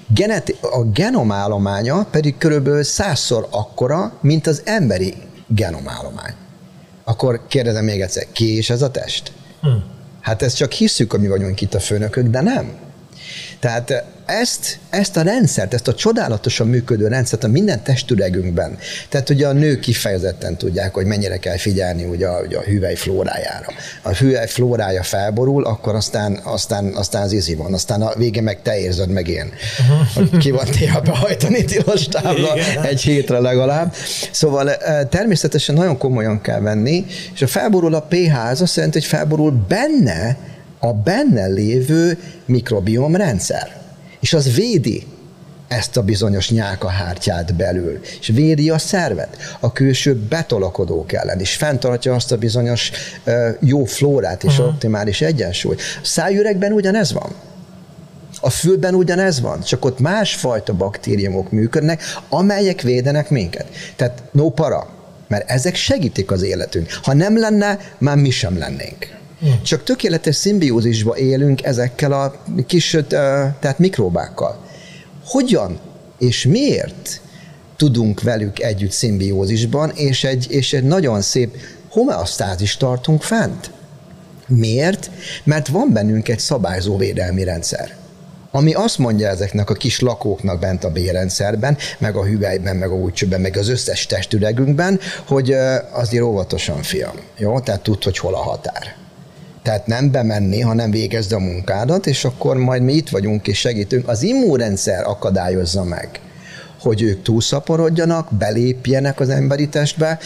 A genomállománya pedig körülbelül 100-szor akkora, mint az emberi genomállomány. Akkor kérdezem még egyszer, ki is ez a test? Hát ezt csak hisszük, hogy mi vagyunk itt a főnökök, de nem. Tehát ezt a rendszert, ezt a csodálatosan működő rendszert a minden testüregünkben, tehát ugye a nők kifejezetten tudják, hogy mennyire kell figyelni ugye a hüvely flórájára. A hüvely flórája felborul, akkor aztán az izi van, aztán a végén meg te érzed meg én. Ki van téve behajtani tilos tábla egy hétre legalább. Szóval természetesen nagyon komolyan kell venni, és a felborul a pH, az azt jelenti, hogy felborul a benne lévő mikrobiom rendszer. És az védi ezt a bizonyos nyálkahártyát belül, és védi a szervet a külső betolakodók ellen, és fenntartja azt a bizonyos jó flórát és optimális egyensúlyt. A szájüregben ugyanez van. A fülben ugyanez van, csak ott másfajta baktériumok működnek, amelyek védenek minket. Tehát no para, mert ezek segítik az életünk. Ha nem lenne, már mi sem lennénk. Csak tökéletes szimbiózisba élünk ezekkel a kis tehát mikróbákkal. Hogyan és miért tudunk velük együtt szimbiózisban, és egy nagyon szép homeosztázist tartunk fent? Miért? Mert van bennünk egy szabályzó védelmi rendszer, ami azt mondja ezeknek a kis lakóknak bent a bélrendszerben, meg a hüvelyben, meg a újcsőben, meg az összes testüregünkben, hogy azért óvatosan, fiam. Jó? Tehát tudd, hogy hol a határ. Tehát nem bemenni, hanem végezd a munkádat, és akkor majd mi itt vagyunk és segítünk. Az immunrendszer akadályozza meg, hogy ők túlszaporodjanak, belépjenek az emberi testbe,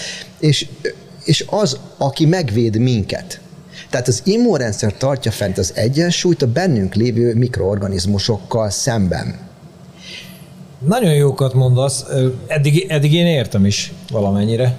és az, aki megvéd minket. Tehát az immunrendszer tartja fent az egyensúlyt a bennünk lévő mikroorganizmusokkal szemben. Nagyon jókat mondasz, eddig én értem is valamennyire.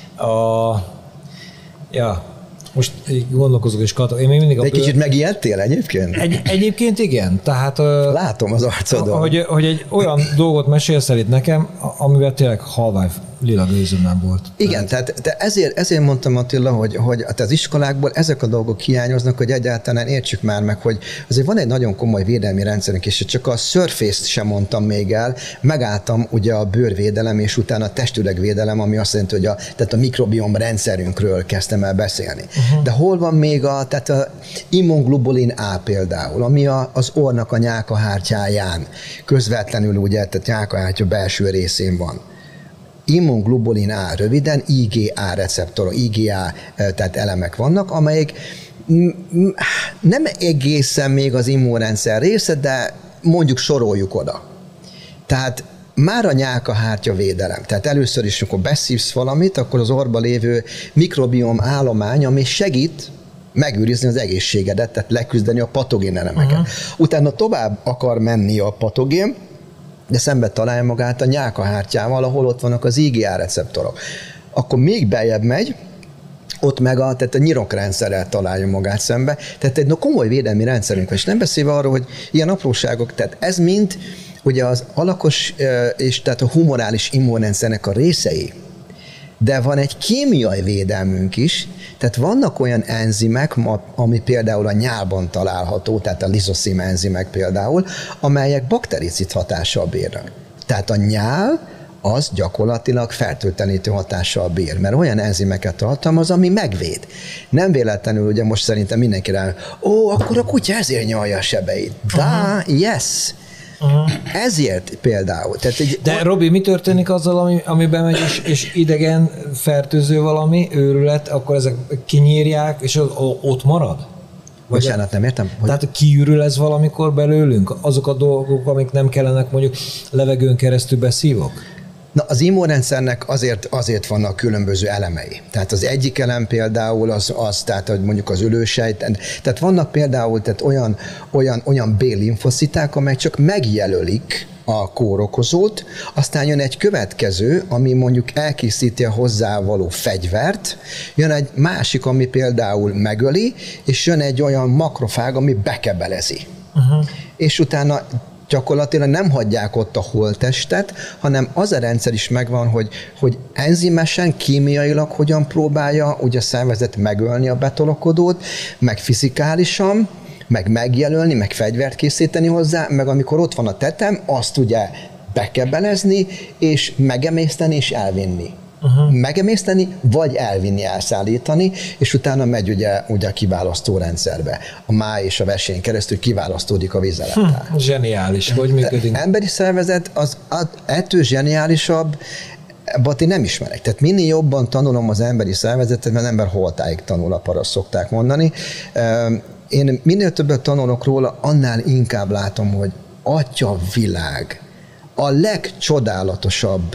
Most gondolkozok és katok. Én még mindig egy kicsit megijedtél egyébként? Egyébként igen. Tehát, látom az arcodon. Hogy egy olyan dolgot mesélsz el itt nekem, amivel tényleg halvány lila gőzöm nem volt. Igen, tehát ezért mondtam, Attila, hogy az iskolákból ezek a dolgok hiányoznak, hogy egyáltalán értsük már meg, hogy azért van egy nagyon komoly védelmi rendszerünk, és csak a surface-t sem mondtam még el, megálltam ugye a bőrvédelem, és utána a testüregvédelem, ami azt jelenti, hogy tehát a mikrobiom rendszerünkről kezdtem el beszélni. De hol van még tehát a immunglobulin A például, ami az orrnak a nyálkahártyáján közvetlenül ugye, tehát nyálkahártya belső részén van. Immunglobulin A röviden, IgA receptorok, IgA tehát elemek vannak, amelyek nem egészen még az immunrendszer része, de mondjuk soroljuk oda. Tehát már a nyálkahártya védelem. Tehát először is, amikor beszívsz valamit, akkor az orrban lévő mikrobiom állomány, ami segít megőrizni az egészségedet, tehát leküzdeni a patogén elemeket. Utána tovább akar menni a patogén, de szembe találja magát a nyálkahártyával, ahol ott vannak az IgA receptorok. Akkor még beljebb megy, ott meg tehát a nyirokrendszerrel találja magát szembe. Tehát egy komoly védelmi rendszerünk van, és nem beszélve arról, hogy ilyen apróságok, tehát ez mind ugye az alakos és tehát a humorális immunrendszernek a részei, de van egy kémiai védelmünk is, tehát vannak olyan enzimek, ami például a nyálban található, tehát a lizoszim enzimek például, amelyek baktericid hatással bírnak. Tehát a nyál az gyakorlatilag fertőtlenítő hatással bír, mert olyan enzimeket tartalmaz, ami megvéd. Nem véletlenül, ugye most szerintem mindenki rá, akkor a kutya ezért nyalja a sebeit. Yes! Ezért például. De Robi, mi történik azzal, ami bemegy, és idegen fertőző valami, őrület, akkor ezek kinyírják, és ott marad? Bocsánat, nem értem. Tehát kiürül ez valamikor belőlünk? Azok a dolgok, amik nem kellenek mondjuk levegőn keresztül beszívok? Na, az immunrendszernek azért vannak különböző elemei. Tehát az egyik elem például az tehát mondjuk az ülősejt, tehát vannak például tehát olyan B-limfociták, amelyek csak megjelölik a kórokozót, aztán jön egy következő, ami mondjuk elkészíti a hozzávaló fegyvert, jön egy másik, ami például megöli, és jön egy olyan makrofág, ami bekebelezi. És utána gyakorlatilag nem hagyják ott a holttestet, hanem az a rendszer is megvan, hogy enzimesen, kémiailag hogyan próbálja ugye a szervezet megölni a betolakodót, meg fizikálisan, meg megjelölni, meg fegyvert készíteni hozzá, meg amikor ott van a tetem, azt ugye bekebelezni, és megemészteni, és elvinni. Megemészteni, vagy elvinni, elszállítani, és utána megy ugye a kiválasztó rendszerbe. A máj és a vesén keresztül kiválasztódik a vízelektár. Zseniális, hogy működik. Emberi szervezet az ettől zseniálisabb, én nem ismerek. Tehát minél jobban tanulom az emberi szervezetet, mert ember holtáig tanul, a paraszt szokták mondani. Én minél többet tanulok róla, annál inkább látom, hogy atya világ, a legcsodálatosabb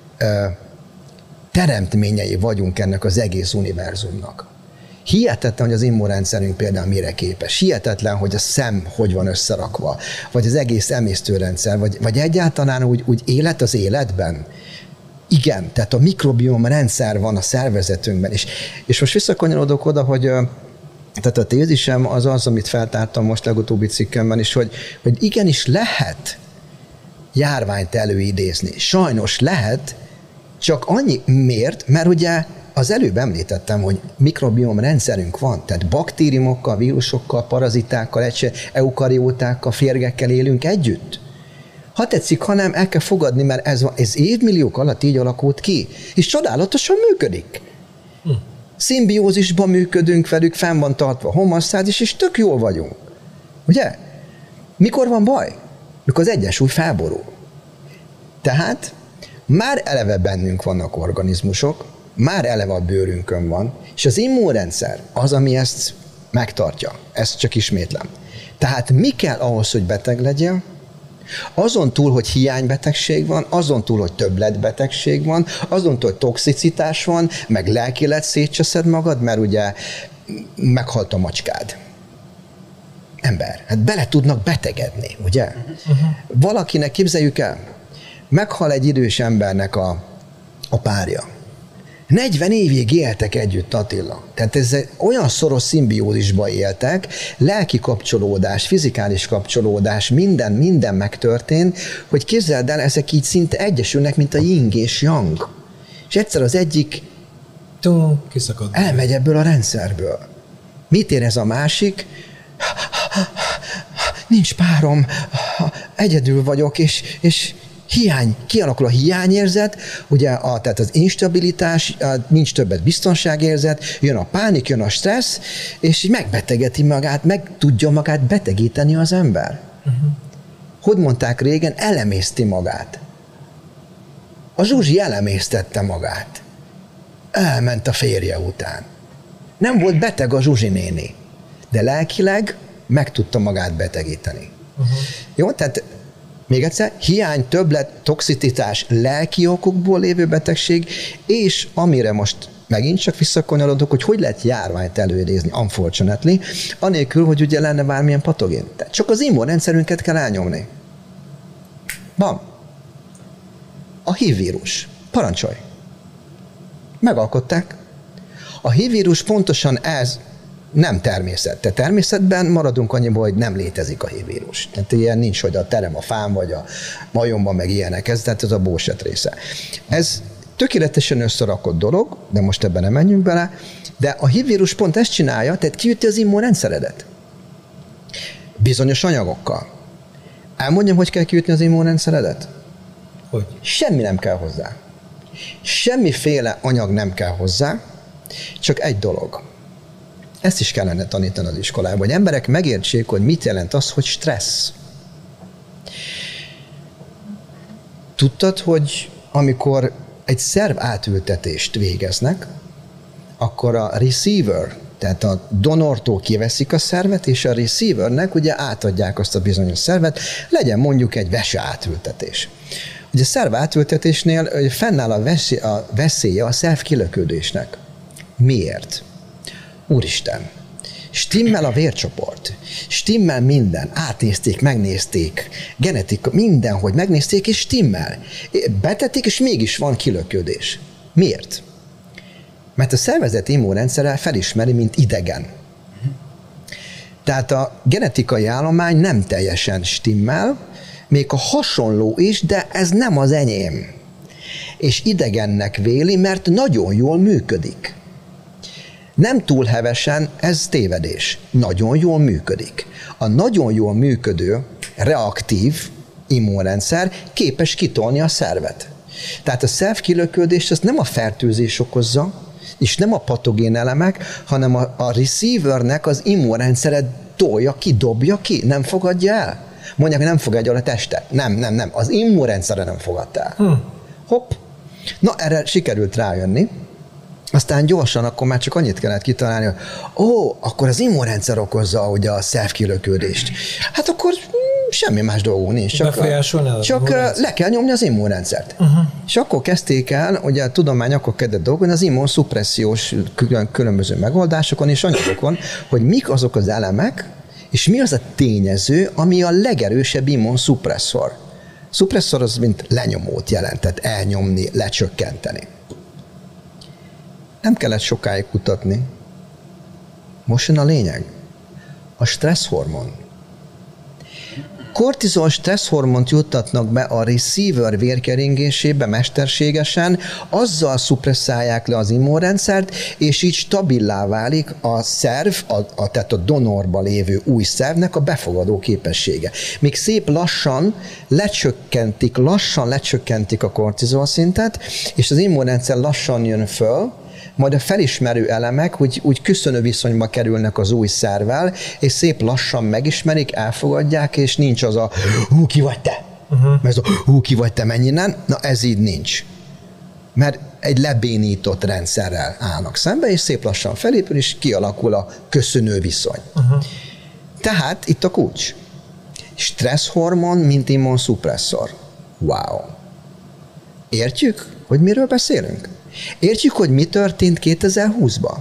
teremtményei vagyunk ennek az egész univerzumnak. Hihetetlen, hogy az immunrendszerünk például mire képes. Hihetetlen, hogy a szem hogy van összerakva, vagy az egész emésztőrendszer, vagy egyáltalán úgy élet az életben. Igen, tehát a mikrobiom rendszer van a szervezetünkben. És most visszakanyarodok oda, hogy tehát a tézisem az, amit feltártam most legutóbbi cikkemben is, hogy igenis lehet járványt előidézni. Sajnos lehet, csak annyi miért, mert ugye az előbb említettem, hogy mikrobiom rendszerünk van, tehát baktériumokkal, vírusokkal, parazitákkal, eukariótákkal, férgekkel élünk együtt. Ha tetszik, ha nem, el kell fogadni, mert ez évmilliók alatt így alakult ki, és csodálatosan működik. Szimbiózisban működünk velük, fenn van tartva a homeosztázis, és tök jól vagyunk. Ugye? Mikor van baj? Mikor az egyensúly felborul. Tehát már eleve bennünk vannak organizmusok, már eleve a bőrünkön van, és az immunrendszer az, ami ezt megtartja. Ezt csak ismétlem. Tehát mi kell ahhoz, hogy beteg legyen? Azon túl, hogy hiánybetegség van, azon túl, hogy többletbetegség van, azon túl, hogy toxicitás van, meg lelkileg szétcseszed magad, mert ugye meghalt a macskád. Ember, hát bele tudnak betegedni, ugye? Valakinek, képzeljük el, meghal egy idős embernek a párja. 40 évig éltek együtt, Attila. Tehát ez olyan szoros szimbiózisban éltek, lelki kapcsolódás, fizikális kapcsolódás, minden megtörtént, hogy képzeld el, ezek így szinte egyesülnek, mint a yin és yang. És egyszer az egyik elmegy ebből a rendszerből. Mit érez a másik? Nincs párom, egyedül vagyok, és kialakul a hiányérzet, ugye tehát az instabilitás, nincs többet biztonságérzet, jön a pánik, jön a stressz, és megbetegeti magát, meg tudja magát betegíteni az ember. Hogy mondták régen, elemészti magát. A Zsuzsi elemésztette magát. Elment a férje után. Nem volt beteg a Zsuzsi néni, de lelkileg meg tudta magát betegíteni. Jó, tehát még egyszer, hiány, többlet, toxicitás, lelki okokból lévő betegség, és amire most megint csak visszakanyarodok, hogy lehet járványt előidézni, unfortunately, anélkül, hogy ugye lenne bármilyen patogén. Tehát csak az immunrendszerünket kell elnyomni. Van. A HIV vírus. Parancsolj. Megalkották. A HIV vírus pontosan ez nem természet. Tehát természetben maradunk annyiból, hogy nem létezik a HIV vírus. Tehát ilyen nincs, hogy a terem a fán, vagy a majomban, meg ilyenek. Tehát ez a bullshit része. Ez tökéletesen összerakott dolog, de most ebben nem menjünk bele, de a HIV vírus pont ezt csinálja, tehát kiüti az immunrendszeredet. Bizonyos anyagokkal. Elmondjam, hogy kell kiütni az immunrendszeredet? Hogy? Semmi nem kell hozzá. Semmiféle anyag nem kell hozzá, csak egy dolog. Ezt is kellene tanítani az iskolában, hogy emberek megértsék, hogy mit jelent az, hogy stressz. Tudtad, hogy amikor egy szerv átültetést végeznek, akkor a receiver, tehát a donortól kiveszik a szervet, és a receivernek ugye átadják azt a bizonyos szervet, legyen mondjuk egy vese átültetés. Ugye a szerv átültetésnél fennáll a veszélye a szerv kilökődésnek. Miért? Úristen, stimmel a vércsoport, stimmel minden, átnézték, megnézték, genetika, mindenhogy megnézték, és stimmel. Betették, és mégis van kilökődés. Miért? Mert a szervezet immunrendszere felismeri, mint idegen. Tehát a genetikai állomány nem teljesen stimmel, még a hasonló is, de ez nem az enyém. És idegennek véli, mert nagyon jól működik. Nem túl hevesen, ez tévedés. Nagyon jól működik. A nagyon jól működő, reaktív immunrendszer képes kitolni a szervet. Tehát a szervkilöködést azt nem a fertőzés okozza, és nem a patogén elemek, hanem a receivernek az immunrendszere tolja ki, dobja ki, nem fogadja el. Mondják, hogy nem fogadja el a testet. Nem. Az immunrendszere nem fogadta el. Hopp. Na, erre sikerült rájönni. Aztán gyorsan akkor már csak annyit kellett kitalálni, hogy akkor az immunrendszer okozza ugye a szervkilöködést. Hát akkor semmi más dolgunk nincs. Csak le kell nyomni az immunrendszert. És akkor kezdték el, ugye a tudomány akkor kezdett dolgozni az immunszupressziós különböző megoldásokon és anyagokon, hogy mik azok az elemek, és mi az a tényező, ami a legerősebb immunszupresszor. Szupresszor az mint lenyomót jelent, tehát elnyomni, lecsökkenteni. Nem kellett sokáig kutatni. Most jön a lényeg. A stresszhormon. Kortizol stresszhormont juttatnak be a receiver vérkeringésébe mesterségesen, azzal szupresszálják le az immunrendszert, és így stabilá válik a szerv, tehát a donorba lévő új szervnek a befogadó képessége. Még szép lassan lecsökkentik a kortizol szintet, és az immunrendszer lassan jön föl, majd a felismerő elemek úgy köszönő viszonyba kerülnek az új szervvel, és szép lassan megismerik, elfogadják, és nincs az a ki vagy te? Mert ez a ki vagy te, menj innen? Na ez így nincs. Mert egy lebénított rendszerrel állnak szembe, és szép lassan felépül, és kialakul a köszönő viszony. Tehát itt a kulcs. Stresszhormon, mint immunszupresszor. Wow. Értjük, hogy miről beszélünk? Értjük, hogy mi történt 2020-ban?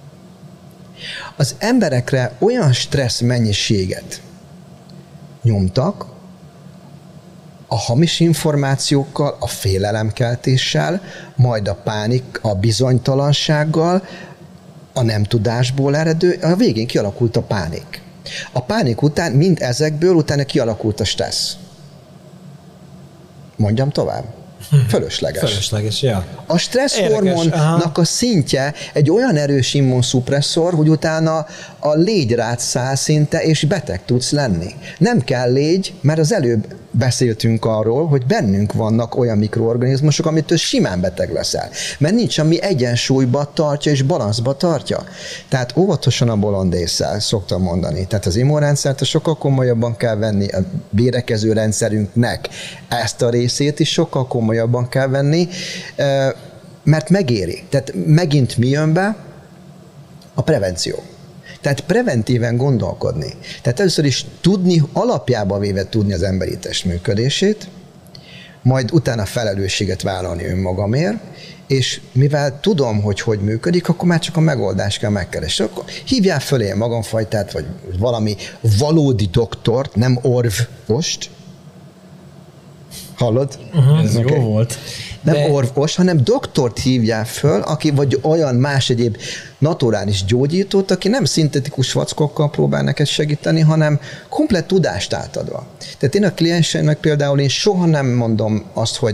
Az emberekre olyan stressz mennyiséget nyomtak, a hamis információkkal, a félelemkeltéssel, majd a pánik, a bizonytalansággal, a nem tudásból eredő, a végén kialakult a pánik. A pánik után, mind ezekből utána kialakult a stressz. Mondjam tovább? Fölösleges, ja. A stresszhormonnak a szintje egy olyan erős immunszupresszor, hogy utána a légy rád száll szinte, és beteg tudsz lenni. Nem kell légy, mert az előbb beszéltünk arról, hogy bennünk vannak olyan mikroorganizmusok, amitől simán beteg leszel. Mert nincs, ami egyensúlyba tartja és balanszba tartja. Tehát óvatosan a bolondésszel, szoktam mondani. Tehát az immunrendszert sokkal komolyabban kell venni, a védekező rendszerünknek ezt a részét is sokkal komolyabban kell venni, mert megéri. Tehát megint mi jön be? A prevenció. Tehát preventíven gondolkodni. Tehát először is tudni, alapjába véve tudni az emberi test működését, majd utána felelősséget vállalni önmagamért, és mivel tudom, hogy működik, akkor már csak a megoldást kell megkeresni. Akkor hívjál fölé magamfajtát, vagy valami valódi doktort, nem orvost. Hallod? Ez jó volt. Nem orvos, hanem doktort hívjál föl, aki vagy olyan más egyéb naturális gyógyítót, aki nem szintetikus vackokkal próbál neked segíteni, hanem komplett tudást átadva. Tehát én a klienseimnek például én soha nem mondom azt, hogy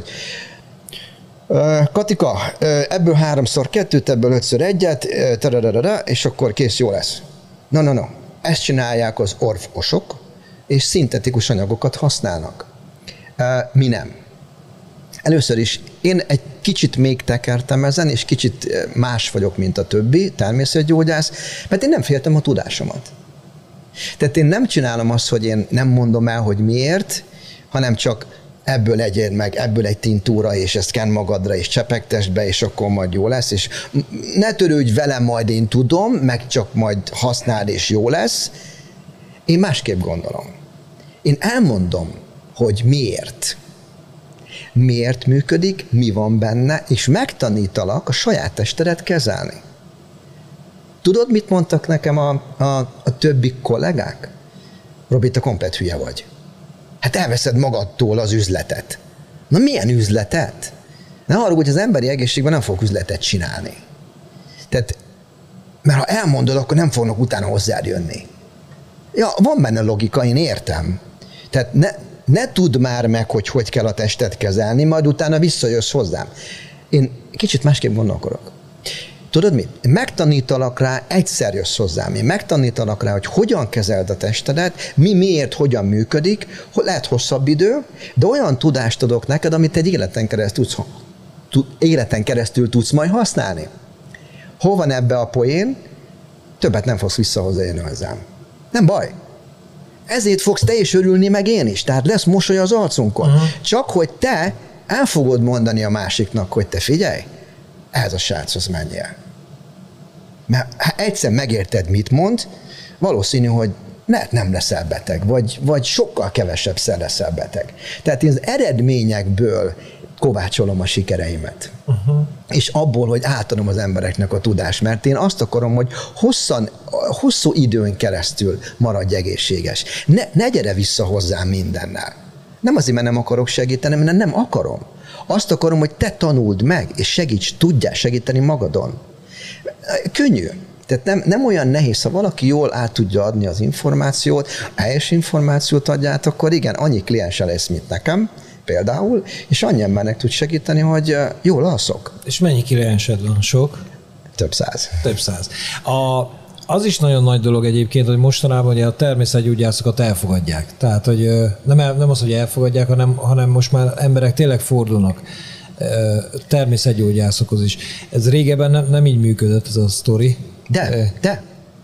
Katika, ebből 3x2, ebből 5x1, és akkor kész, jó lesz. No. Ezt csinálják az orvosok, és szintetikus anyagokat használnak. Mi nem. Először is én egy kicsit még tekertem ezen, és kicsit más vagyok, mint a többi természetgyógyász, mert én nem féltem a tudásomat. Tehát én nem csinálom azt, hogy én nem mondom el, hogy miért, hanem csak ebből legyél meg, ebből egy tintúra, és ezt kenn magadra, és csepegtesd be, és akkor majd jó lesz, és ne törődj velem, majd én tudom, meg csak majd használd, és jó lesz. Én másképp gondolom. Én elmondom, hogy miért. Miért működik, mi van benne, és megtanítalak a saját testedet kezelni. Tudod, mit mondtak nekem a többi kollégák? Robi, te komplet hülye vagy. Hát elveszed magadtól az üzletet. Na milyen üzletet? Ne haragudj, hogy az emberi egészségben nem fogok üzletet csinálni. Tehát, mert ha elmondod, akkor nem fognak utána hozzád jönni. Ja, van benne logika, én értem. Tehát ne tudd már meg, hogy kell a testet kezelni, majd utána visszajössz hozzám. Én kicsit másképp gondolkodok. tudod mit? Megtanítalak rá, egyszer jössz hozzám, én megtanítalak rá, hogy hogyan kezeld a testedet, miért, hogyan működik, lehet hosszabb idő, de olyan tudást adok neked, amit egy életen keresztül tudsz majd használni. Hol van ebbe a poén? Többet nem fogsz visszahozzájönni hozzám. Nem baj. Ezért fogsz te is örülni, meg én is. Tehát lesz mosoly az arcunkon. Csak hogy te el fogod mondani a másiknak, hogy te figyelj, ehhez a sráchoz menjél. Mert ha egyszer megérted, mit mond, valószínű, hogy nem leszel beteg, vagy sokkal kevesebbszer leszel beteg. Tehát én az eredményekből kovácsolom a sikereimet. És abból, hogy átadom az embereknek a tudást, mert én azt akarom, hogy hosszú időn keresztül maradj egészséges. Ne gyere vissza hozzám mindennel. Nem azért, mert nem akarok segíteni, mert nem akarom. Azt akarom, hogy te tanuld meg, és tudjál segíteni magadon. Könnyű. Tehát nem olyan nehéz, ha valaki jól át tudja adni az információt, helyes információt adját, akkor igen, annyi kliense lesz, mint nekem, például, és annyi embernek tud segíteni, hogy jól alszok. És mennyi kliensed van? Sok? Több száz. Több száz. Az is nagyon nagy dolog egyébként, hogy mostanában ugye a természetgyógyászokat elfogadják. Tehát, hogy nem az, hogy elfogadják, hanem most már emberek tényleg fordulnak természetgyógyászokhoz is. Ez régebben nem így működött ez a sztori. De.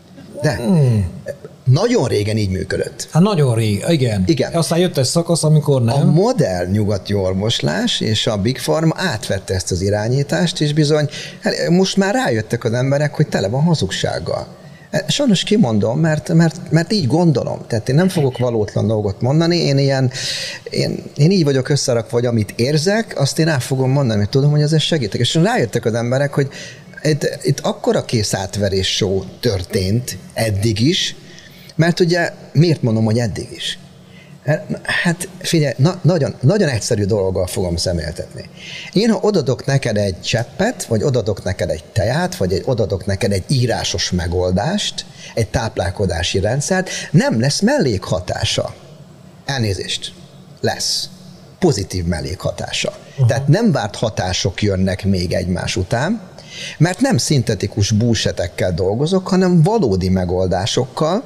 Nagyon régen így működött. Hát nagyon régen, igen. Aztán jött egy szakasz, amikor nem. A modern nyugati orvoslás és a Big Pharma átvette ezt az irányítást, és bizony most már rájöttek az emberek, hogy tele van hazugsággal. Sajnos kimondom, mert így gondolom. Tehát én nem fogok valótlan dolgot mondani, én így vagyok összerakva, hogy amit érzek, azt én el fogom mondani, hogy tudom, hogy ez segítek. És rájöttek az emberek, hogy itt akkora készátverés show történt eddig is, mert ugye miért mondom, hogy eddig is? Hát figyelj, nagyon egyszerű dologgal fogom szemléltetni. Én, ha odadok neked egy cseppet, vagy odadok neked egy teját, vagy odadok neked egy írásos megoldást, egy táplálkozási rendszert, nem lesz mellékhatása. Elnézést. Lesz. Pozitív mellékhatása. Tehát nem várt hatások jönnek még egymás után, mert nem szintetikus bullshit-ekkel dolgozok, hanem valódi megoldásokkal,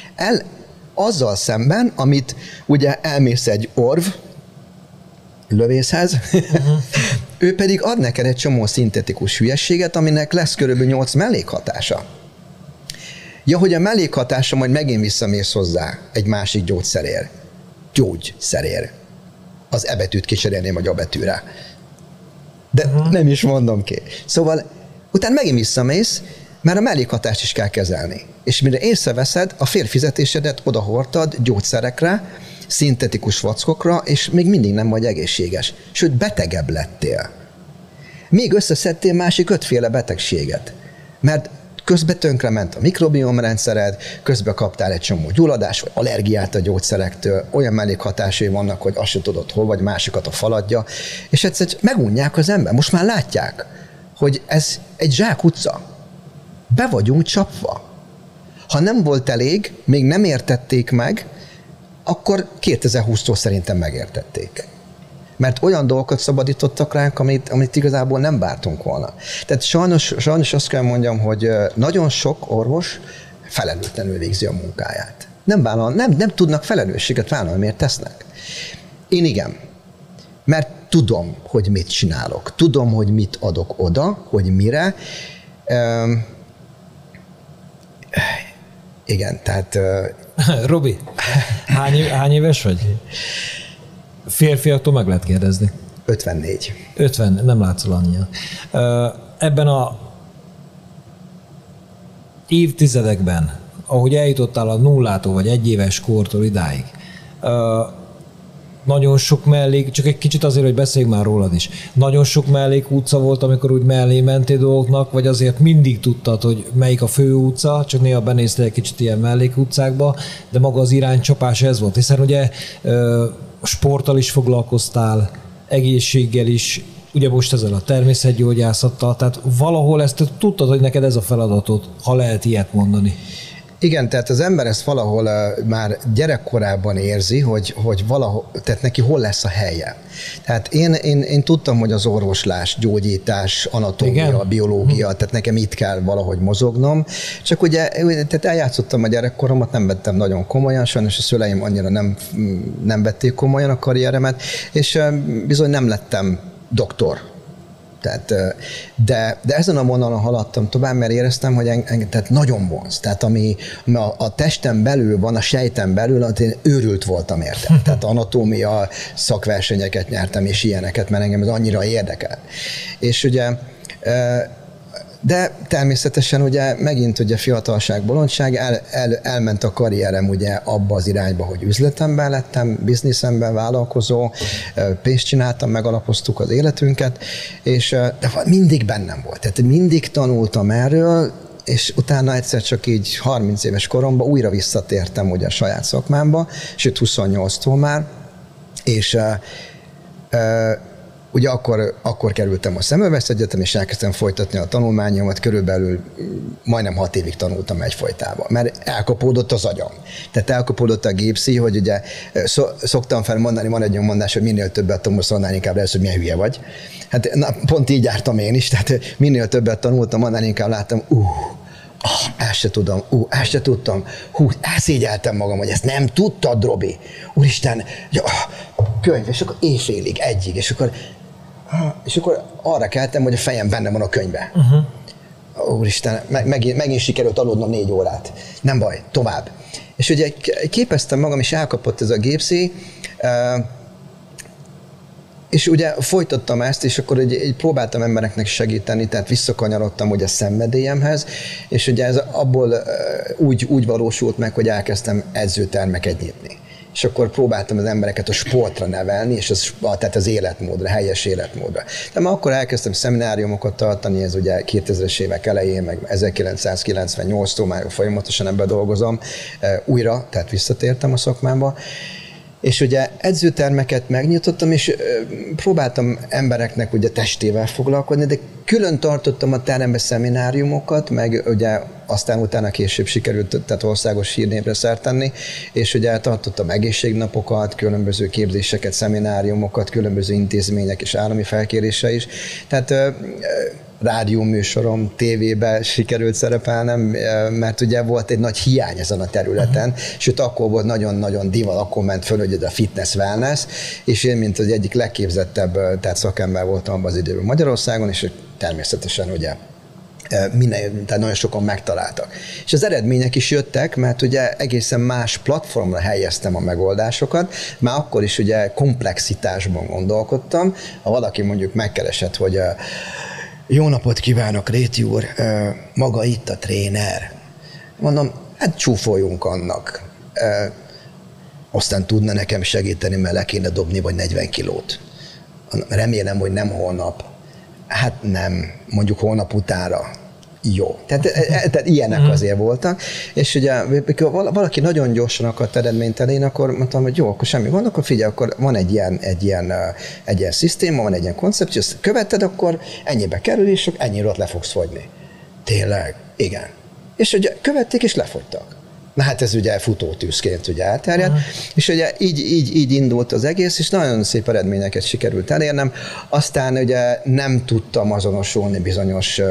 azzal szemben, amit ugye elmész egy orv lövészhez, ő pedig ad neked egy csomó szintetikus hülyességet, aminek lesz körülbelül 8 mellékhatása. Ja, hogy a mellékhatása majd megint visszamész hozzá egy másik gyógyszerér. Az E betűt kicserélném a betűre. De nem is mondom ki. Szóval utána megint visszamész, mert a mellékhatást is kell kezelni. És mire észreveszed, a férfizetésedet odahordtad gyógyszerekre, szintetikus vackokra, és még mindig nem vagy egészséges. Sőt, betegebb lettél. Még összeszedtél másik 5 féle betegséget. Mert közben tönkrement a mikrobiomrendszered, közben kaptál egy csomó gyulladást, vagy allergiát a gyógyszerektől, olyan mellékhatásai vannak, hogy azt se tudod hol, vagy másikat a faladja, és egyszerűen megunják az ember. Most már látják, hogy ez egy zsákutca. Be vagyunk csapva. Ha nem volt elég, még nem értették meg, akkor 2020-tól szerintem megértették. Mert olyan dolgokat szabadítottak ránk, amit igazából nem vártunk volna. Tehát sajnos azt kell mondjam, hogy nagyon sok orvos felelőtlenül végzi a munkáját. Nem tudnak felelősséget vállalni, miért tesznek. Én igen. Mert tudom, hogy mit csinálok. Tudom, hogy mit adok oda, hogy mire. Igen, tehát... Robi, hány éves vagy? Férfiaktól meg lehet kérdezni. 54. 50, nem látszol annyian. Ebben a évtizedekben, ahogy eljutottál a nullától vagy 1 éves kortól idáig, nagyon sok csak egy kicsit azért, hogy beszéljünk már rólad is. Nagyon sok mellékutca volt, amikor úgy mellé mentél dolgoknak, vagy azért mindig tudtad, hogy melyik a fő utca, csak néha benéztél egy kicsit ilyen mellékutcákba, de maga az iránycsapás ez volt. Hiszen ugye sporttal is foglalkoztál, egészséggel is, ugye most ezzel a természetgyógyászattal, tehát valahol ezt tudtad, hogy neked ez a feladatod, ha lehet ilyet mondani. Igen, tehát az ember ezt valahol már gyerekkorában érzi, hogy valahol, tehát neki hol lesz a helye. Tehát én tudtam, hogy az orvoslás, gyógyítás, anatómia, igen, biológia, tehát nekem itt kell valahogy mozognom. Csak ugye, tehát eljátszottam a gyerekkoromat, nem vettem nagyon komolyan, sajnos a szüleim annyira nem vették komolyan a karrieremet, és bizony nem lettem doktor. De ezen a vonalon haladtam tovább, mert éreztem, hogy tehát nagyon vonz. Tehát ami a testem belül van, a sejtem belül, én őrült voltam érte. Tehát anatómia szakversenyeket nyertem, és ilyeneket, mert engem ez annyira érdekel. És ugye de természetesen ugye megint ugye fiatalság, bolondság, elment a karrierem ugye abba az irányba, hogy üzletemben lettem, bizniszemben vállalkozó, pénzt csináltam, megalapoztuk az életünket, és de mindig bennem volt. Tehát mindig tanultam erről, és utána egyszer csak így 30 éves koromban újra visszatértem ugye a saját szakmámba, sőt 28-tól már, és ugye akkor kerültem a Semmelweis Egyetem, és elkezdtem folytatni a tanulmányomat, körülbelül majdnem 6 évig tanultam egyfolytában, mert elkapódott az agyam. Tehát elkapódott a gépszi, hogy ugye szoktam felmondani, van egy olyan mondás, hogy minél többet tanulsz, annál inkább lesz, hogy milyen hülye vagy. Hát pont így jártam én is, tehát minél többet tanultam, annál inkább láttam, ezt se tudom, ezt se tudtam, elszégyeltem magam, hogy ezt nem tudtad, Robi. Úristen, könyv, és akkor éjfélig, egyig, és akkor arra keltem, hogy a fejem benne van a könyvben. Úristen, megint sikerült aludnom 4 órát. Nem baj, tovább. És ugye képeztem magam, és elkapott ez a gépszi, és ugye folytattam ezt, és akkor próbáltam embereknek segíteni, tehát visszakanyarodtam ugye a szenvedélyemhez, és ugye ez abból úgy valósult meg, hogy elkezdtem edzőtermeket nyitni. És akkor próbáltam az embereket a sportra nevelni, és tehát az életmódra, helyes életmódra. De már akkor elkezdtem szemináriumokat tartani, ez ugye 2000-es évek elején, meg 1998-tól már folyamatosan ebben dolgozom újra, tehát visszatértem a szakmámba. És ugye edzőtermeket megnyitottam, és próbáltam embereknek ugye testével foglalkozni, de külön tartottam a terembe szemináriumokat, meg ugye aztán utána később sikerült tehát országos hírnévre szert tenni, és ugye tartottam egészségnapokat, különböző képzéseket, szemináriumokat, különböző intézmények és állami felkérése is. Tehát rádióműsorom, tévébe sikerült szerepelnem, mert ugye volt egy nagy hiány ezen a területen, sőt akkor volt nagyon-nagyon divat, akkor ment föl, hogy ez a fitness, wellness, és én, mint az egyik legképzettebb tehát szakember voltam abban az időben Magyarországon, és természetesen ugye tehát nagyon sokan megtaláltak. És az eredmények is jöttek, mert ugye egészen más platformra helyeztem a megoldásokat, már akkor is ugye komplexitásban gondolkodtam, ha valaki mondjuk megkeresett, hogy jó napot kívánok, Réti úr, maga itt a tréner. Mondom, hát csúfoljunk annak. Aztán tudna nekem segíteni, mert le kéne dobni vagy 40 kilót. Remélem, hogy nem holnap. Hát nem, mondjuk holnap utára. Jó. Tehát ilyenek azért voltak. És ugye, amikor valaki nagyon gyorsan akart eredményt elérni, akkor mondtam, hogy jó, akkor semmi gond, akkor figyelj, akkor van egy ilyen szisztéma, van egy ilyen koncepció, ezt követed, akkor ennyibe kerül, és ennyire ott le fogsz fogyni. Tényleg? Igen. És ugye követték, és lefogytak. Na hát ez ugye futótűzként ugye elterjedt, és ugye így indult az egész, és nagyon szép eredményeket sikerült elérnem. Aztán ugye nem tudtam azonosulni bizonyos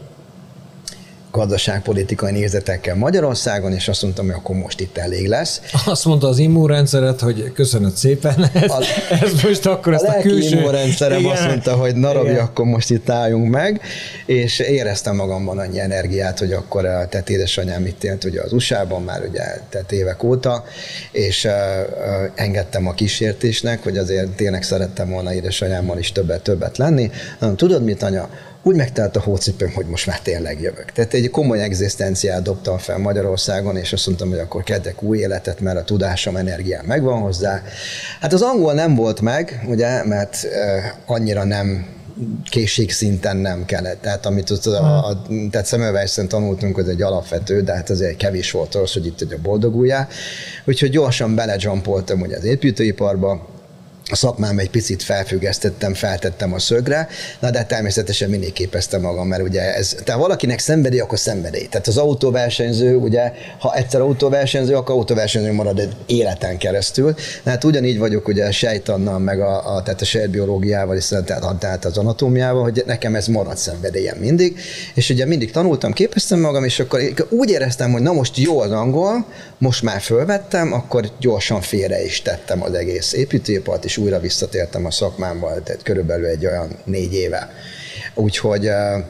gazdaságpolitikai nézetekkel Magyarországon, és azt mondtam, hogy akkor most itt elég lesz. Azt mondta az immunrendszeret, hogy köszönöd szépen, ez most akkor ezt a külső... immunrendszerem azt mondta, hogy na Robi, akkor most itt álljunk meg, és éreztem magamban annyi energiát, hogy akkor tehát édesanyám itt élt ugye az USA-ban már ugye tehát évek óta, és engedtem a kísértésnek, hogy azért tényleg szerettem volna édesanyámmal is többet lenni. Tudod mit, anya? Úgy megtelt a hócipőm, hogy most már tényleg jövök. Tehát egy komoly egzisztenciát dobtam fel Magyarországon, és azt mondtam, hogy akkor kezdek új életet, mert a tudásom, energiám megvan hozzá. Hát az angol nem volt meg, ugye, mert annyira nem készségszinten nem kellett. Tehát amit tehát Semmelweisen tanultunk, az egy alapvető, de hát azért kevés volt az, hogy itt ugye boldoguljál. Úgyhogy gyorsan belejumboltam ugye az építőiparba, a szakmám egy picit felfüggesztettem, feltettem a szögre, na de természetesen mindig képeztem magam, mert ugye tehát valakinek szenvedély, akkor szenvedély. Tehát az autóversenyző, ugye, ha egyszer autóversenyző, akkor autóversenyző marad egy életen keresztül. Hát ugyanígy vagyok ugye a sejtannal, meg tehát a sejtbiológiával, és tehát az anatómiával, hogy nekem ez marad szenvedélyem mindig, és ugye mindig tanultam, képeztem magam, és akkor úgy éreztem, hogy na most jó az angol, most már fölvettem, akkor gyorsan félre is tettem az egész építőipart, és újra visszatértem a szakmámba, tehát körülbelül egy olyan 4 éve. Úgyhogy,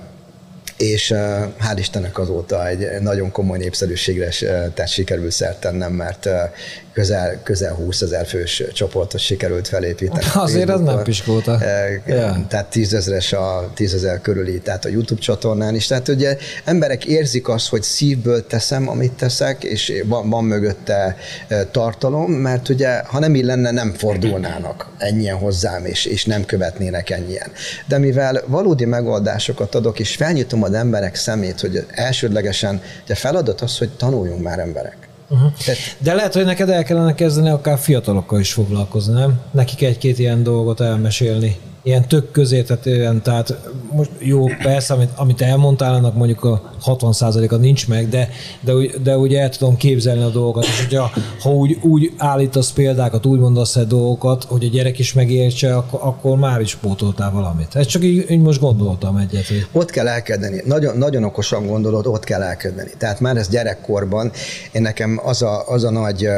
és hál' Istennek azóta egy nagyon komoly népszerűségre tehát sikerült szert tennem, mert közel 20 000 fős csoportot sikerült felépíteni. Azért ez nem piskolta. Tehát 10 000 körüli, tehát a YouTube csatornán is. Tehát ugye emberek érzik azt, hogy szívből teszem, amit teszek, és van mögötte tartalom, mert ugye, ha nem így lenne, nem fordulnának ennyien hozzám, és nem követnének ennyien. De mivel valódi megoldásokat adok, és felnyitom az emberek szemét, hogy elsődlegesen ugye feladat az, hogy tanuljunk már emberek. De lehet, hogy neked el kellene kezdeni akár fiatalokkal is foglalkozni, nem? Nekik egy-két ilyen dolgot elmesélni. Ilyen tök közérthetően, tehát most jó, persze, amit elmondtál, annak mondjuk a 60%-a nincs meg, de úgy el tudom képzelni a dolgokat, és hogyha, ha úgy állítasz példákat, úgy mondasz el dolgokat, hogy a gyerek is megértse, akkor már is pótoltál valamit. Ezt csak így most gondoltam egyet. Hogy... Ott kell elkezdeni. Nagyon, nagyon okosan gondolod, ott kell elkezdeni. Tehát már ez gyerekkorban, én nekem az a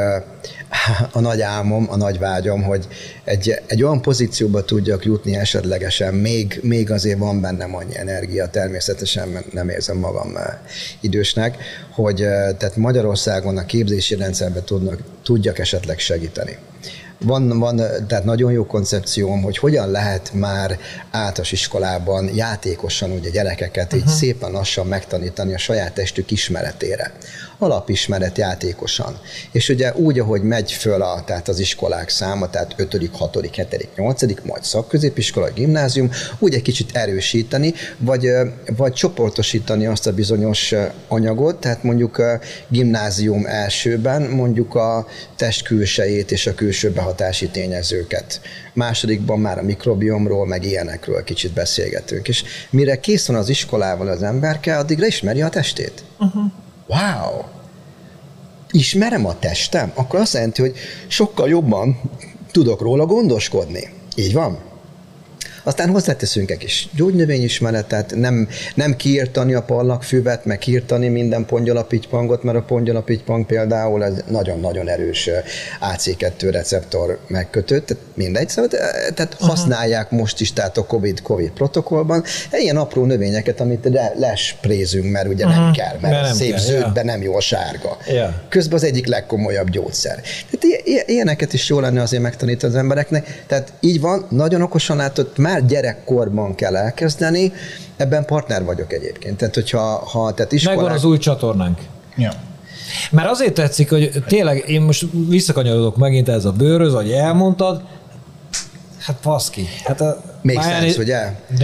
nagy álmom, a nagy vágyam, hogy egy olyan pozícióba tudjak jutni esetlegesen, még azért van bennem annyi energia, természetesen nem érzem magam idősnek, hogy tehát Magyarországon a képzési rendszerben tudjak esetleg segíteni. Van tehát nagyon jó koncepcióm, hogy hogyan lehet már általános iskolában játékosan ugye gyerekeket így szépen lassan megtanítani a saját testük ismeretére. Alapismeret játékosan. És ugye úgy, ahogy megy föl tehát az iskolák száma, tehát 5., 6., 7., 8., majd szakközépiskola, gimnázium, úgy egy kicsit erősíteni, vagy csoportosítani azt a bizonyos anyagot, tehát mondjuk a gimnázium elsőben mondjuk a test külsejét és a külső behatási tényezőket. Másodikban már a mikrobiomról, meg ilyenekről kicsit beszélgetünk. És mire kész van az iskolával az emberke, addigra ismeri a testét. Wow! Ismerem a testem? Akkor azt jelenti, hogy sokkal jobban tudok róla gondoskodni. Így van? Aztán hozzáteszünk egy kis gyógynövényismeretet, nem kiírtani a pallagfüvet, meg kiírtani minden pongyolapittypangot, mert a pongyolapittypang például ez nagyon-nagyon erős AC2 receptor megkötött, tehát mindegy, szóval, tehát használják most is, tehát a COVID protokollban, ilyen apró növényeket, amit lesprézünk, mert ugye nem kell, mert szép zöldben nem jó a sárga. Közben az egyik legkomolyabb gyógyszer. Tehát ilyeneket is jó lenne azért megtanítani az embereknek, tehát így van, nagyon okosan látott, már gyerekkorban kell elkezdeni, ebben partner vagyok egyébként. Tehát, tehát iskolák... Megvan az új csatornánk. Ja. Mert azért tetszik, hogy tényleg én most visszakanyarodok megint ez a bőröz, ahogy elmondtad, hát baszki. Hát még szensz, ugye?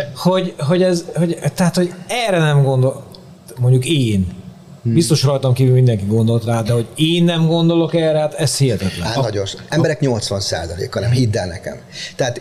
Tehát, hogy erre nem gondol, mondjuk én. Biztos rajtam kívül mindenki gondolt rá, de hogy én nem gondolok erre, hát ez hihetetlen. Nagyon. Emberek 80%-a nem, hidd el nekem. Tehát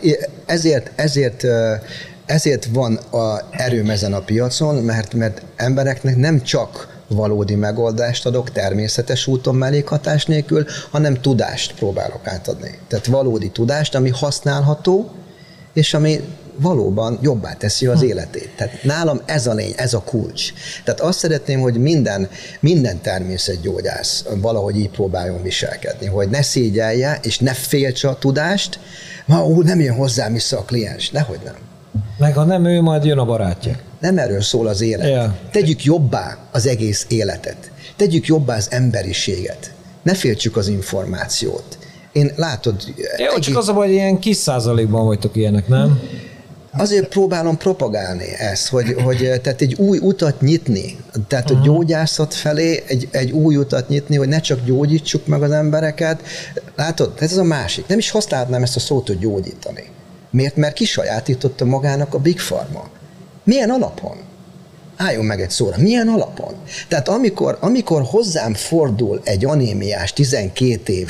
ezért van erőm ezen a piacon, mert embereknek nem csak valódi megoldást adok természetes úton mellékhatás nélkül, hanem tudást próbálok átadni. Tehát valódi tudást, ami használható, és ami valóban jobbá teszi az életét. Tehát nálam ez a lény, ez a kulcs. Tehát azt szeretném, hogy minden természetgyógyász valahogy így próbáljon viselkedni, hogy ne szégyelje, és ne féltse a tudást, nem jön hozzám vissza a kliens, nehogy nem. Meg ha nem ő, majd jön a barátja. Nem erről szól az élet. Yeah. Tegyük jobbá az egész életet. Tegyük jobbá az emberiséget. Ne féltsük az információt. Én látod... Jó, csak az a baj, hogy ilyen kis százalékban vagytok ilyenek, nem? Azért próbálom propagálni ezt, hogy tehát egy új utat nyitni, tehát a gyógyászat felé egy új utat nyitni, hogy ne csak gyógyítsuk meg az embereket. Látod, ez a másik. Nem is használhatnám ezt a szót, hogy gyógyítani. Miért? Mert kisajátította magának a Big Pharma. Milyen alapon? Álljon meg egy szóra. Milyen alapon? Tehát amikor hozzám fordul egy anémiás 12 év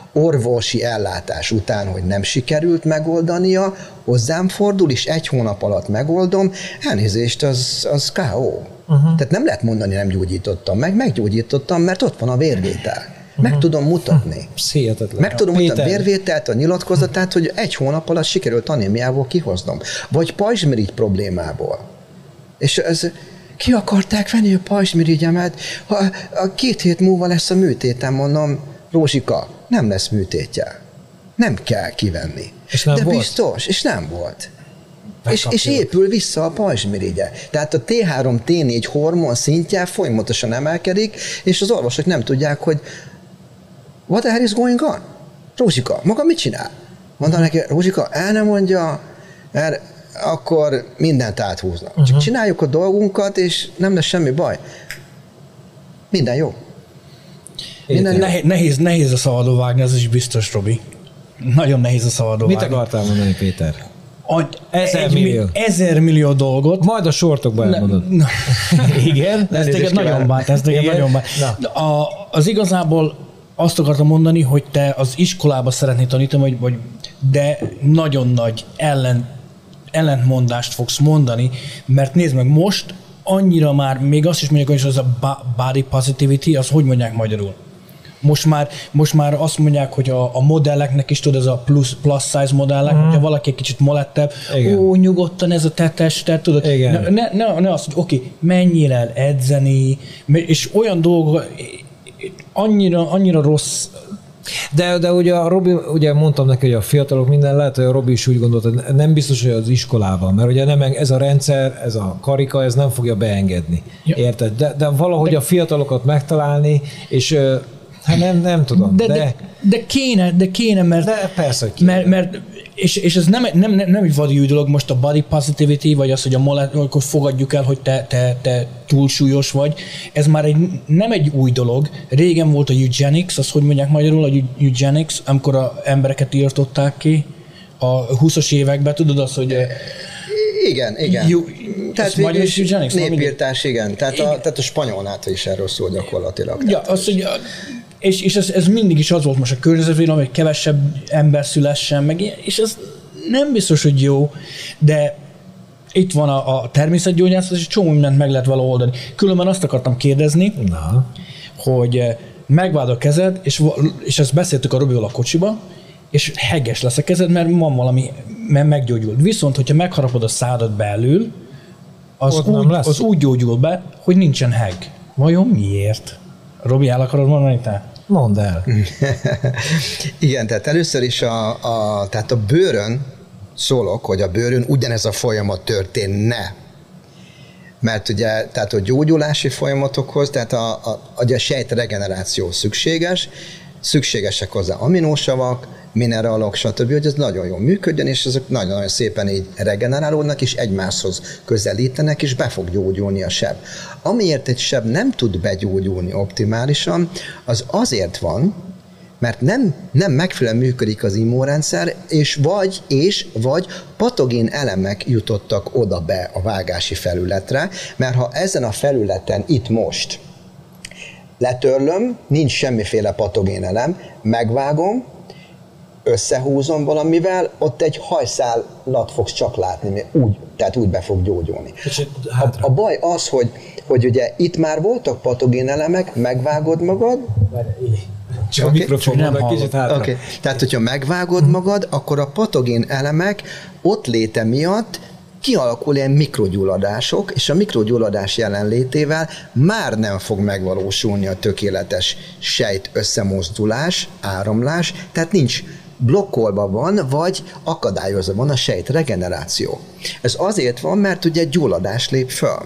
orvosi ellátás után, hogy nem sikerült megoldania, hozzám fordul, és 1 hónap alatt megoldom, elnézést, az K.O. Tehát nem lehet mondani, nem gyógyítottam meggyógyítottam, mert ott van a vérvétel. Meg tudom mutatni. Meg tudom mutatni a vérvételt, a nyilatkozatát, hogy 1 hónap alatt sikerült anémiából kihoznom. Vagy pajzsmirigy problémából. És ez, ki akarták venni a pajzsmirigyemet? A 2 hét múlva lesz a műtétem, mondom, Rózsika, nem lesz műtétje. Nem kell kivenni. De volt? Biztos, és nem volt. És épül vissza a pajzsmirigye. Tehát a T3, T4 hormon szintje folyamatosan emelkedik, és az orvosok nem tudják, hogy what the hell is going on? Rózsika, maga mit csinál? Mondta neki, Rózsika, el nem mondja, mert akkor mindent áthúznak. Csak csináljuk a dolgunkat, és nem lesz semmi baj. Minden jó. Nehéz a szabadon vágni, ez is biztos, Robi. Nagyon nehéz a szabadon vágni. Mit akartál mondani, Péter? 1000 millió dolgot. Majd a sortokban elmondod. Igen, ez téged nagyon bánt. Az igazából azt akartam mondani, hogy te az iskolába szeretnéd tanítani, de nagyon nagy ellentmondást fogsz mondani, mert nézd meg, most annyira már, még azt is mondják, hogy az a body positivity, az hogy mondják magyarul? Most már azt mondják, hogy a modelleknek is tudod, ez a plus size modellek, hogyha valaki egy kicsit molettebb, nyugodtan ez a te tested, tudod, ne azt, hogy oké, menjél el edzeni, és olyan dolgok, annyira rossz. De ugye a Robi, ugye mondtam neki, hogy a fiatalok minden, lehet, hogy a Robi is úgy gondolta, nem biztos, hogy az iskolában, mert ugye nem, ez a rendszer, ez a karika, ez nem fogja beengedni. Ja. Érted? De valahogy a fiatalokat megtalálni, és hát nem tudom. De kéne, mert... De persze, hogy kéne. Mert és ez nem egy vadi új dolog, most a body positivity, vagy az, hogy akkor fogadjuk el, hogy te túlsúlyos vagy. Ez már nem egy új dolog. Régen volt a eugenics, azt hogy mondják magyarul, a eugenics, amikor az embereket írtották ki a 20-as években, tudod azt, hogy... Igen. Tehát végülis népírtás, igen. Tehát a spanyol NATO is erről szól gyakorlatilag. Ja, az, hogy... És ez mindig is az volt most a környezetvédelem, hogy kevesebb ember szülessen meg, és ez nem biztos, hogy jó, de itt van a természetgyógyászat, és csomó mindent meg lehet vele oldani. Különben azt akartam kérdezni, hogy megvád a kezed, és ezt beszéltük a Robival a kocsiba, és hegges lesz a kezed, mert van valami, mert meggyógyult. Viszont, hogyha megharapod a szádat belül, az úgy gyógyul be, hogy nincsen heg. Vajon miért? Robi, el akarod mondani te? Mondd el. Igen, tehát először is tehát a bőrön szólok, hogy a bőrön ugyanez a folyamat történne. Mert ugye, tehát a gyógyulási folyamatokhoz, tehát a sejtregeneráció szükségesek hozzá aminósavak, minerálok, stb., hogy ez nagyon jól működjön, és ezek nagyon-nagyon szépen így regenerálódnak, és egymáshoz közelítenek, és be fog gyógyulni a seb. Amiért egy seb nem tud begyógyulni optimálisan, az azért van, mert nem megfelelően működik az immunrendszer, vagy patogén elemek jutottak oda be a vágási felületre, mert ha ezen a felületen itt most letörlöm, nincs semmiféle patogén elem, megvágom, összehúzom valamivel, ott egy hajszálat fogsz csak látni, tehát úgy be fog gyógyulni. A baj az, hogy ugye itt már voltak patogén elemek, megvágod magad, csak a mikrofonban egy kicsit hátra. Okay. Tehát, hogyha megvágod magad, akkor a patogén elemek ott léte miatt kialakul ilyen mikrogyulladások, és a mikrogyulladás jelenlétével már nem fog megvalósulni a tökéletes sejt összemozdulás, áramlás, tehát nincs blokkolva van, vagy akadályozva van a sejt regeneráció. Ez azért van, mert ugye gyulladás lép föl.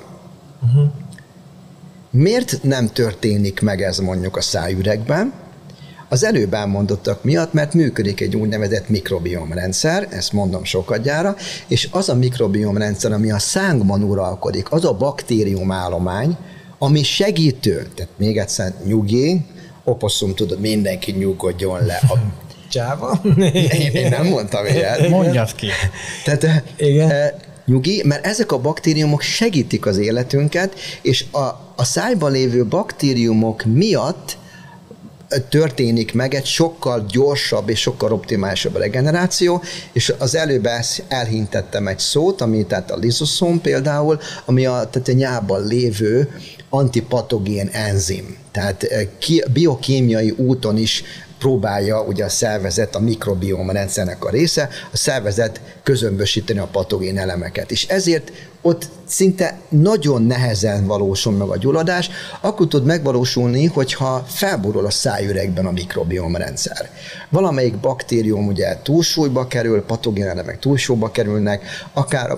Miért nem történik meg ez mondjuk a szájüregben? Az előbb elmondottak miatt, mert működik egy úgynevezett mikrobiomrendszer, ezt mondom sokadjára, és az a mikrobiomrendszer, ami a szánkban uralkodik, az a baktériumállomány, ami segítő, tehát még egyszer nyugi, oposszum, tudod, mindenki nyugodjon le. Csáva? Én nem mondtam ilyet. Mondjad ki. Tehát nyugi, mert ezek a baktériumok segítik az életünket, és a szájban lévő baktériumok miatt történik meg egy sokkal gyorsabb és sokkal optimálisabb regeneráció, és az előbb elhintettem egy szót, ami tehát a lizoszóm például, ami tehát a nyában lévő antipatogén enzim. Tehát biokémiai úton is próbálja ugye a szervezet, a mikrobióm rendszernek a része, a szervezet közömbösíteni a patogén elemeket. És ezért ott szinte nagyon nehezen valósul meg a gyulladás, akkor tud megvalósulni, hogyha felborul a szájüregben a mikrobióm rendszer. Valamelyik baktérium ugye túlsúlyba kerül, patogén elemek túlsúlyba kerülnek, akár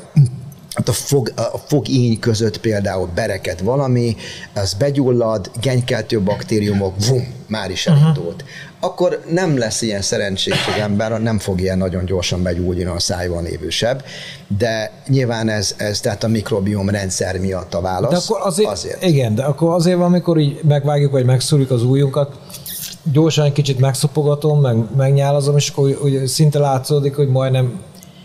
a fogíny között például bereked valami, az begyullad, genykeltő baktériumok, már is elindult. Akkor nem lesz ilyen szerencsés az ember, nem fog ilyen nagyon gyorsan begyógyulni a szájban lévő seb, de nyilván ez tehát a mikrobióm rendszer miatt a válasz. De akkor azért. Igen, de akkor azért van, amikor így megvágjuk, vagy megszúrjuk az ujjunkat, gyorsan egy kicsit megszopogatom, megnyálazom, és akkor úgy szinte látszódik, hogy majdnem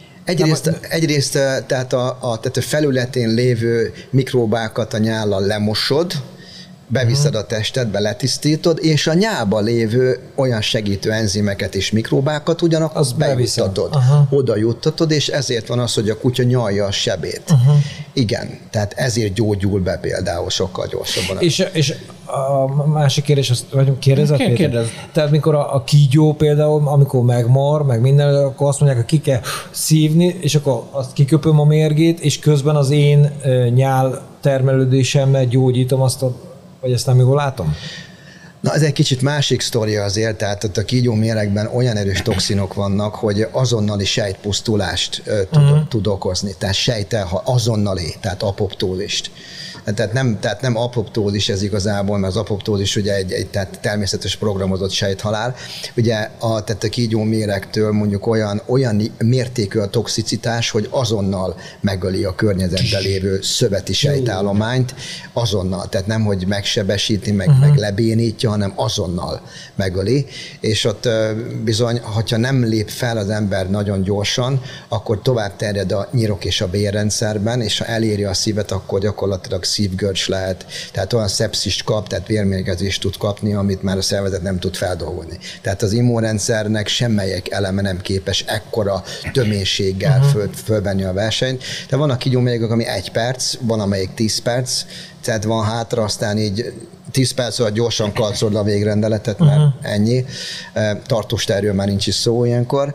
Egyrészt tehát a felületén lévő mikróbákat a nyállal lemosod, beviszed a testedbe, letisztítod, és a nyába lévő olyan segítő enzimeket és mikróbákat ugyanakkor bejuttatod, oda juttatod, és ezért van az, hogy a kutya nyalja a sebét. Igen, tehát ezért gyógyul be például sokkal gyorsabban. És a másik kérdés, vagy kérdezett? Kérdez. Tehát mikor a kígyó például, amikor megmar, meg minden, akkor azt mondják, hogy ki kell szívni, és akkor azt kiköpöm a mérgét, és közben az én nyál termelődésemmel gyógyítom azt vagy ezt nem jól látom? Na, ez egy kicsit másik sztori azért, tehát ott a kígyóméregben olyan erős toxinok vannak, hogy azonnali sejtpusztulást tud okozni, tehát azonnali, tehát apoptólist. Tehát nem apoptózis ez igazából, mert az apoptózis ugye egy tehát természetes programozott sejthalál. Ugye tehát a kígyóméregtől mondjuk olyan mértékű a toxicitás, hogy azonnal megöli a környezetben lévő szöveti sejtállományt, azonnal. Tehát nem, hogy megsebesíti, meg lebénítja, hanem azonnal megöli. És ott bizony, hogyha nem lép fel az ember nagyon gyorsan, akkor tovább terjed a nyirok és a bélrendszerben, és ha eléri a szívet, akkor gyakorlatilag szívgörcs lehet, tehát olyan szepszist kap, tehát vérmérgezést tud kapni, amit már a szervezet nem tud feldolgozni. Tehát az immunrendszernek semmelyik eleme nem képes ekkora töménységgel fölvenni a versenyt. De vannak kígyómérgek, ami 1 perc, van amelyik 10 perc, tehát van hátra, aztán így 10 perc alatt gyorsan karcolod a végrendeletet, mert ennyi. Tartós terről már nincs is szó ilyenkor.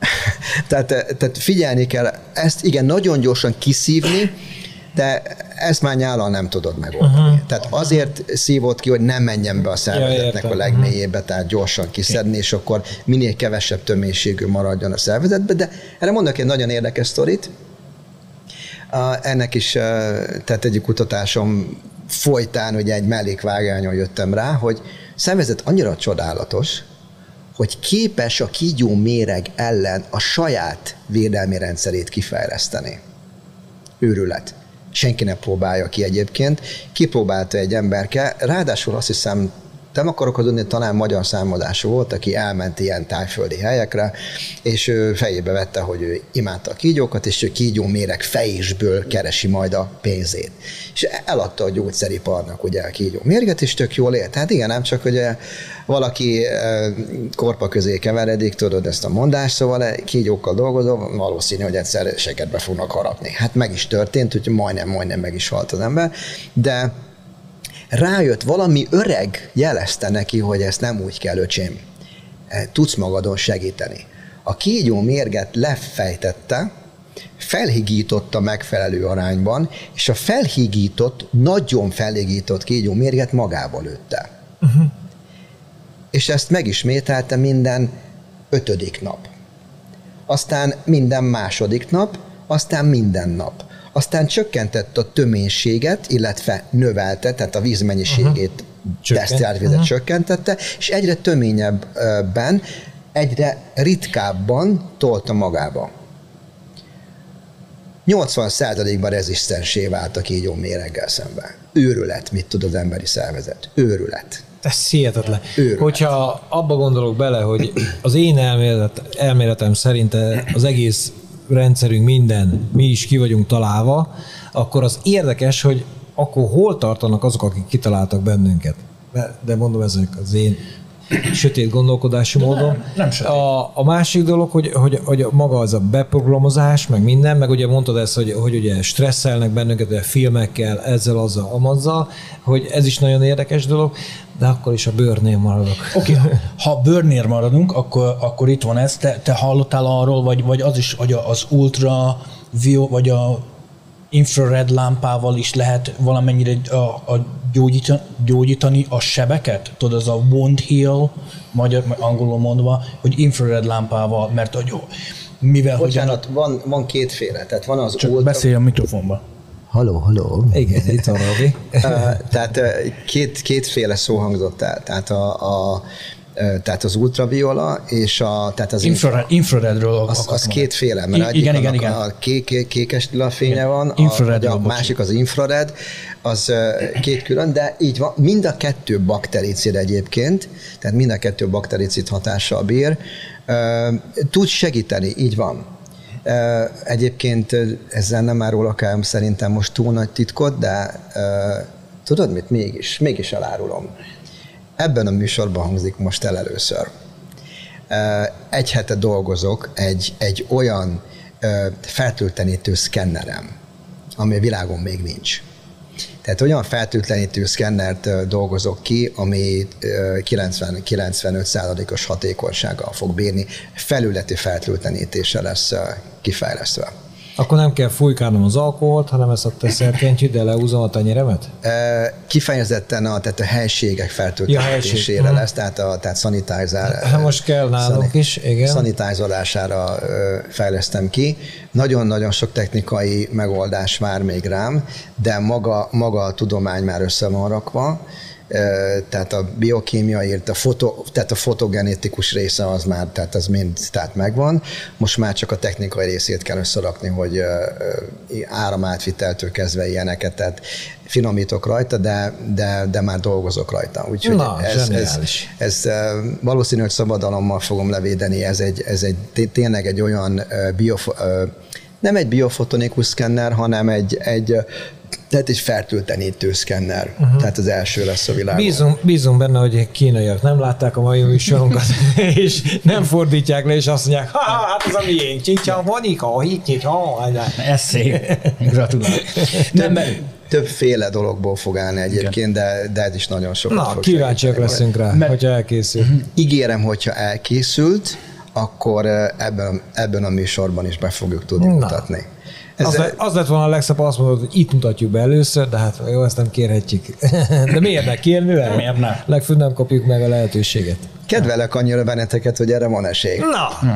tehát figyelni kell, ezt igen, nagyon gyorsan kiszívni, de ezt már nyállal nem tudod megoldani. Tehát azért szívod ki, hogy nem menjen be a szervezetnek a legmélyébe, tehát gyorsan kiszedni, és akkor minél kevesebb töménységű maradjon a szervezetbe, de erre mondok egy nagyon érdekes sztorit. Ennek is, tehát egy kutatásom folytán, ugye egy mellékvágányon jöttem rá, hogy a szervezet annyira csodálatos, hogy képes a kígyóméreg ellen a saját védelmi rendszerét kifejleszteni. Őrület. Senki nem próbálja ki egyébként. Kipróbálta egy emberke, ráadásul azt hiszem, nem akarok hazudni, talán magyar származású volt, aki elment ilyen tájföldi helyekre, és ő fejébe vette, hogy ő imádta a kígyókat, és ő kígyóméreg fejésből keresi majd a pénzét. És eladta a gyógyszeriparnak ugye a kígyómérget, és tök jól élt. Hát igen, nem csak, hogy valaki korpa közé keveredik, tudod ezt a mondást, szóval kígyókkal dolgozol, valószínű, hogy egyszer sekedbe fognak harapni. Hát meg is történt, hogy majdnem meg is halt az ember, de rájött, valami öreg jelezte neki, hogy ezt nem úgy kell, öcsém. Tudsz magadon segíteni. A kígyómérget lefejtette, felhigította megfelelő arányban, és a nagyon felhigított kígyómérget magába lőtte. És ezt megismételte minden 5. nap. Aztán minden 2. nap, aztán minden nap. Aztán csökkentett a töménységet, illetve növelte, tehát a vízmennyiségét, desztillált csökkentette, és egyre töményebben, egyre ritkábban tolta magába. 80%-ban rezisztensé vált a kígyóméreggel szemben. Őrület, mit tud az emberi szervezet? Őrület. Ez hihetetlen. Őrület. Hogyha abba gondolok bele, hogy az én elméletem szerint az egész rendszerünk mi is ki vagyunk találva, akkor az érdekes, hogy akkor hol tartanak azok, akik kitaláltak bennünket. De mondom, ezek az én sötét gondolkodási módon. Nem sötét. A másik dolog, hogy maga az a beprogramozás, meg minden, meg ugye mondtad ezt, hogy ugye stresszelnek bennünket a filmekkel, ezzel, azzal, amazzal, hogy ez is nagyon érdekes dolog, de akkor is a bőrnél maradok. Oké, ha bőrnél maradunk, akkor itt van ez. Te hallottál arról, vagy az is, hogy az ultra vagy a infrared lámpával is lehet valamennyire gyógyítani a sebeket? Tudod, az a wound heal, angolul mondva, hogy infrared lámpával, mert mivel... Bocsánat, van kétféle, tehát van az csak beszélj a mikrofonba. Halló. Igen, itt van Robi. Tehát kétféle szó hangzott el. Tehát az ultraviola és tehát az infraredről az kétféle, mert igen. A kékes lila fénye van, a másik az infrared, az két külön, de így van, mind a kettő baktericid egyébként, tehát mind a kettő baktericid hatással bír, tud segíteni, így van. Egyébként ezzel nem árulok el szerintem most túl nagy titkot, de tudod mit? Mégis elárulom. Ebben a műsorban hangzik most el először. Egy hete dolgozok egy olyan fertőtlenítő szkennerem, ami a világon még nincs. Tehát olyan fertőtlenítő szkennert dolgozok ki, ami 90-95%-os hatékonysággal fog bírni, felületi fertőtlenítése lesz kifejlesztve. Akkor nem kell fújkálnom az alkoholt, hanem ezt a szerkentyűt, de leúzom a tenyeremet? Kifejezetten tehát a helységek fertőtlenítésére lesz, tehát sanitizer. Most kell nálunk is, igen. Sanitizolására fejlesztem ki. Nagyon-nagyon sok technikai megoldás vár még rám, de maga a tudomány már össze van rakva. Tehát a biokémiai, tehát a fotogenetikus része az már, tehát az mind megvan. Most már csak a technikai részét kell összerakni, hogy áramátviteltől kezdve ilyeneket, tehát finomítok rajta, de már dolgozok rajta. Úgyhogy ez valószínűleg szabadalommal fogom levédeni, ez tényleg egy olyan nem egy biofotonikus szkenner, hanem tehát egy fertőtlenítő szkenner. Tehát az első lesz a világon. Bízunk benne, hogy kínaiak nem látták a mai műsorunkat, és nem fordítják le, és azt mondják, hát ez a miénk, csincsa, vanika, ez szép. Gratulálok. Többféle dologból fog állni egyébként, de ez is nagyon sokat fog kíváncsiak leszünk rá, hogyha elkészül. Ígérem, hogyha elkészült, akkor ebben a műsorban is be fogjuk tudni mutatni. Az lett volna a legszebb, azt mondod, hogy itt mutatjuk be először, de hát jó, ezt nem kérhetjük. De miért ne kérni? Miért ne? Legfőbb nem kapjuk meg a lehetőséget. Kedvelek annyira benneteket, hogy erre van esély. Na!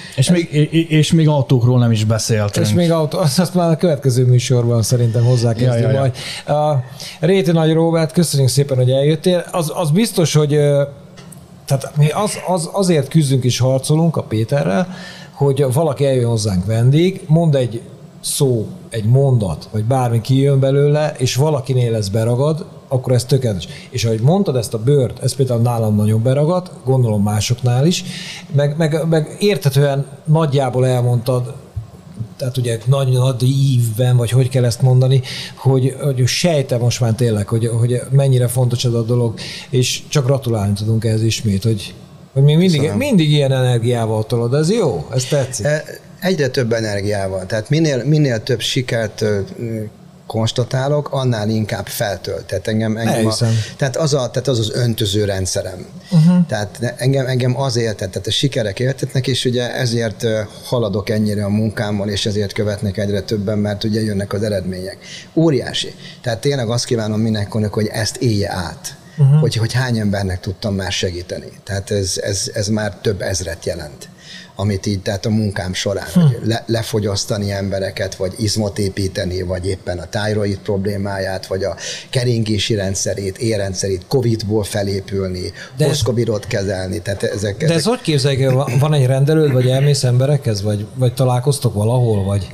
És még autókról nem is beszéltünk. És még azt már a következő műsorban szerintem hozzákezdjük majd. Réti Nagy Róbert, köszönjük szépen, hogy eljöttél. Az biztos, hogy tehát mi azért küzdünk és harcolunk a Péterrel, hogy valaki eljön hozzánk vendég, mond egy szó, egy mondat, vagy bármi kijön belőle, és valakinél ez beragad, akkor ez tökéletes. És ahogy mondtad ezt a bőrt, ez például nálam nagyon beragad, gondolom másoknál is, meg érthetően nagyjából elmondtad, tehát ugye nagy ívben, vagy hogy kell ezt mondani, hogy sejtem most már tényleg, hogy mennyire fontos ez a dolog, és csak gratulálni tudunk ehhez ismét, hogy még mindig ilyen energiával tolod, ez jó? Ez tetszik? Egyre több energiával, tehát minél több sikert konstatálok, annál inkább feltölt. Tehát tehát az az öntöző rendszerem. Tehát engem azért, tehát a sikerek éltetnek, és ugye ezért haladok ennyire a munkámmal, és ezért követnek egyre többen, mert ugye jönnek az eredmények. Óriási. Tehát tényleg azt kívánom mindenkinek, hogy ezt élje át. Hogy hány embernek tudtam már segíteni. Tehát ez már több ezret jelent, amit így, tehát a munkám során lefogyasztani embereket, vagy izmot építeni, vagy éppen a thyroid problémáját, vagy a keringési rendszerét, érrendszerét, Covid-ból felépülni, poszkovidot kezelni. Tehát ezek. De ez hogy képzeljük, van egy rendelőd, vagy elmész emberekhez, vagy találkoztok valahol, vagy?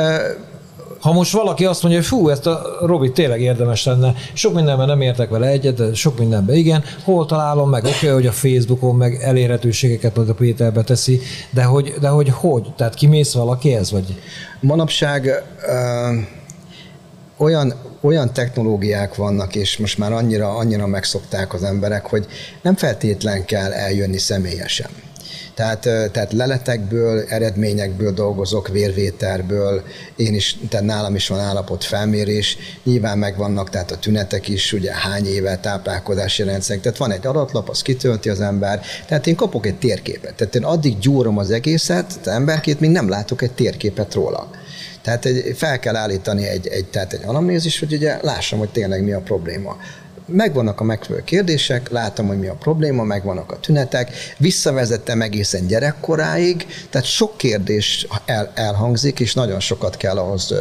Ha most valaki azt mondja, hogy fú, ezt a Robi tényleg érdemes lenne, sok mindenben nem értek vele egyet, de sok mindenben igen, hol találom meg, oké, hogy a Facebookon meg elérhetőségeket majd a Péterbe teszi, de hogy? Tehát kimész valakihez, vagy? Manapság olyan technológiák vannak, és most már annyira megszokták az emberek, hogy nem feltétlen kell eljönni személyesen. Tehát leletekből, eredményekből dolgozok, vérvételből, tehát nálam is van állapotfelmérés, nyilván megvannak tehát a tünetek is, ugye hány éve táplálkozási rendszer, tehát van egy adatlap, az kitölti az ember, tehát én kapok egy térképet, tehát én addig gyúrom az egészet, az emberkét, még nem látok egy térképet róla. Tehát fel kell állítani egy anamnézis, hogy ugye lássam, hogy tényleg mi a probléma. Megvannak a megfelelő kérdések, látom, hogy mi a probléma, megvannak a tünetek, visszavezettem egészen gyerekkoráig, tehát sok kérdés elhangzik, és nagyon sokat kell ahhoz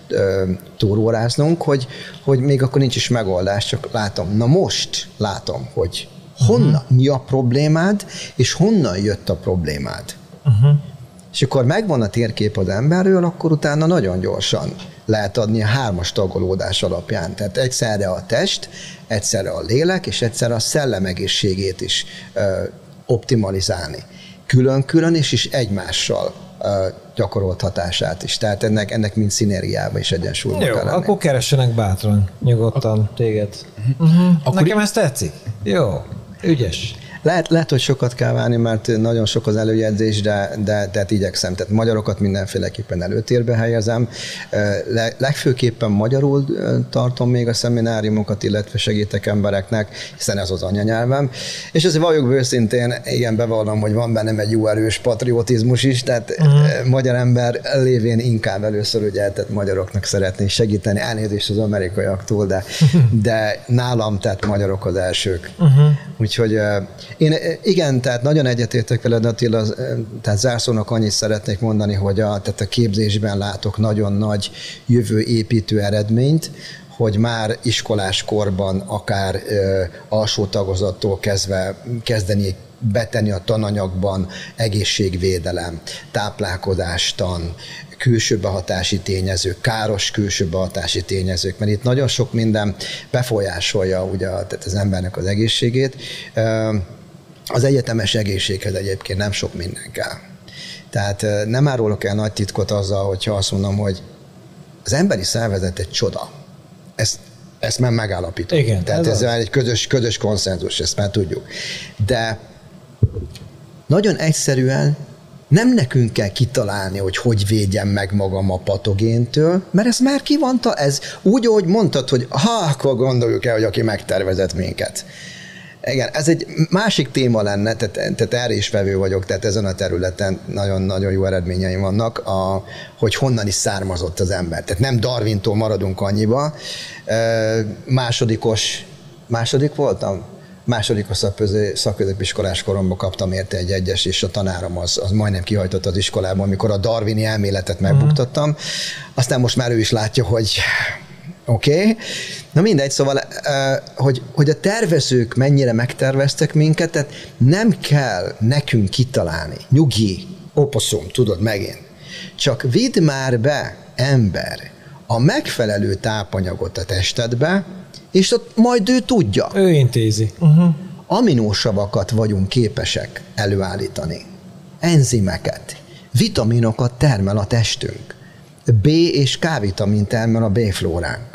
túróráznunk, hogy még akkor nincs is megoldás, csak látom. Na most látom, hogy honnan, mi a problémád, és honnan jött a problémád. És akkor megvan a térkép az emberről, akkor utána nagyon gyorsan lehet adni a 3-as tagolódás alapján. Tehát egyszerre a test, egyszerre a lélek, és egyszerre a szellem egészségét is optimalizálni. Külön-külön és egymással gyakorolt hatását is. Tehát ennek mind szinergiában és egyensúlyban kell lenni. Akkor keressenek bátran, nyugodtan téged. Nekem ez tetszik. Jó, ügyes. Lehet, hogy sokat kell várni, mert nagyon sok az előjegyzés, de igyekszem. Tehát magyarokat mindenféleképpen előtérbe helyezem. Legfőképpen magyarul tartom még a szemináriumokat, illetve segítek embereknek, hiszen ez az anyanyelvem. És azért valljuk őszintén, igen, bevallom, hogy van bennem egy jó erős patriotizmus is, tehát magyar ember lévén inkább először ugye, tehát magyaroknak szeretnék segíteni, elnézést az amerikaiaktól, de nálam, tehát magyarok az elsők. Úgyhogy igen, tehát nagyon egyetértek veled, Attila, tehát zárszónak annyit szeretnék mondani, hogy tehát a képzésben látok nagyon nagy jövőépítő eredményt, hogy már iskolás korban akár alsó tagozattól kezdve kezdeni betenni a tananyagban egészségvédelem, táplálkozástan, külső behatási tényezők, káros külső behatási tényezők, mert itt nagyon sok minden befolyásolja ugye, tehát az embernek az egészségét. Az egyetemes egészséghez egyébként nem sok minden kell. Tehát nem árulok el nagy titkot azzal, hogyha azt mondom, hogy az emberi szervezet egy csoda. Ezt már megállapítom. Igen, tehát ez egy közös konszenzus, ezt már tudjuk. De nagyon egyszerűen nem nekünk kell kitalálni, hogy védjem meg magam a patogéntől, mert ez már ki van, ez úgy, ahogy mondtad, hogy akkor gondoljuk el, hogy aki megtervezett minket. Igen, ez egy másik téma lenne, tehát erre is vevő vagyok, tehát ezen a területen nagyon-nagyon jó eredményeim vannak, hogy honnan is származott az ember. Tehát nem Darwintól maradunk annyiba. Második voltam? Másodikos szakközépiskolás koromban kaptam érte egy egyes, és a tanárom az majdnem kihajtott az iskolában, amikor a darwini elméletet megbuktattam. Aztán most már ő is látja, hogy oké. Na mindegy, szóval, hogy a tervezők mennyire megterveztek minket, tehát nem kell nekünk kitalálni. Nyugi, oposszum, tudod, megint. Csak vidd már be, ember, a megfelelő tápanyagot a testedbe, és ott majd ő tudja. Ő intézi. Aminósavakat vagyunk képesek előállítani. Enzimeket, vitaminokat termel a testünk. B és K-vitamin termel a B-flóránk.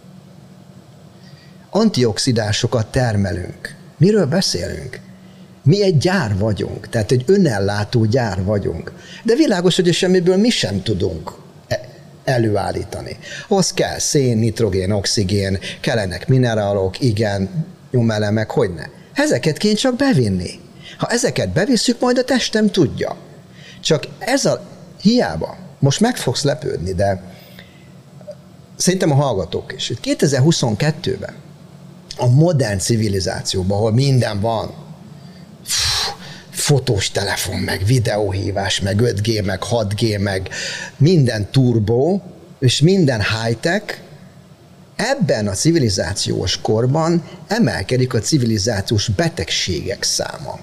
Antioxidásokat termelünk. Miről beszélünk? Mi egy gyár vagyunk, tehát egy önellátó gyár vagyunk. De világos, hogy semmiből mi sem tudunk előállítani. Ahhoz kell szén, nitrogén, oxigén, kellenek minerálok, igen, nyomelemek, hogyne. Ezeket kéne csak bevinni. Ha ezeket bevisszük, majd a testem tudja. Csak ez a hiába. Most meg fogsz lepődni, de szerintem a hallgatók is. 2022-ben a modern civilizációban, ahol minden van, fotós telefon, meg videóhívás, meg 5G, meg 6G, meg minden turbo, és minden high-tech, ebben a civilizációs korban emelkedik a civilizációs betegségek száma.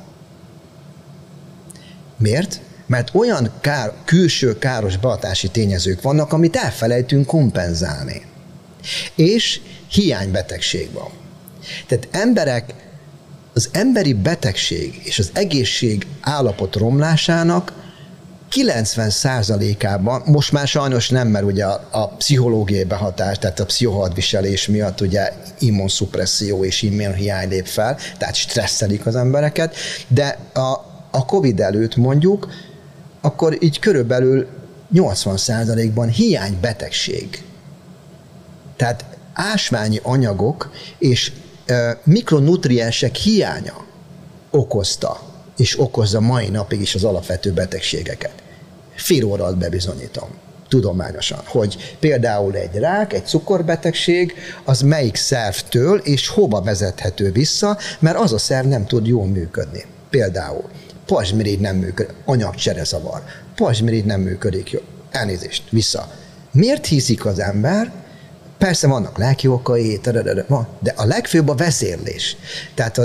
Miért? Mert olyan külső káros behatási tényezők vannak, amit elfelejtünk kompenzálni. És hiánybetegség van. Tehát az emberi betegség és az egészség állapot romlásának 90%-ában, most már sajnos nem, mert ugye a pszichológiai behatás, tehát a pszichohadviselés miatt ugye immunszupresszió és immunhiány lép fel, tehát stresszelik az embereket, de a Covid előtt mondjuk, akkor így körülbelül 80%-ban hiánybetegség. Tehát ásványi anyagok és mikronutriensek hiánya okozta, és okozza mai napig is az alapvető betegségeket. Fél óra alatt bebizonyítom, tudományosan, hogy például egy rák, egy cukorbetegség, az melyik szervtől és hova vezethető vissza, mert az a szerv nem tud jól működni. Például pazsmirigy nem működik, anyagcserezavar, pazsmirigy nem működik jól. Elnézést, vissza. Miért hízik az ember? Persze vannak lelki okai, de a legfőbb a vezérlés. Tehát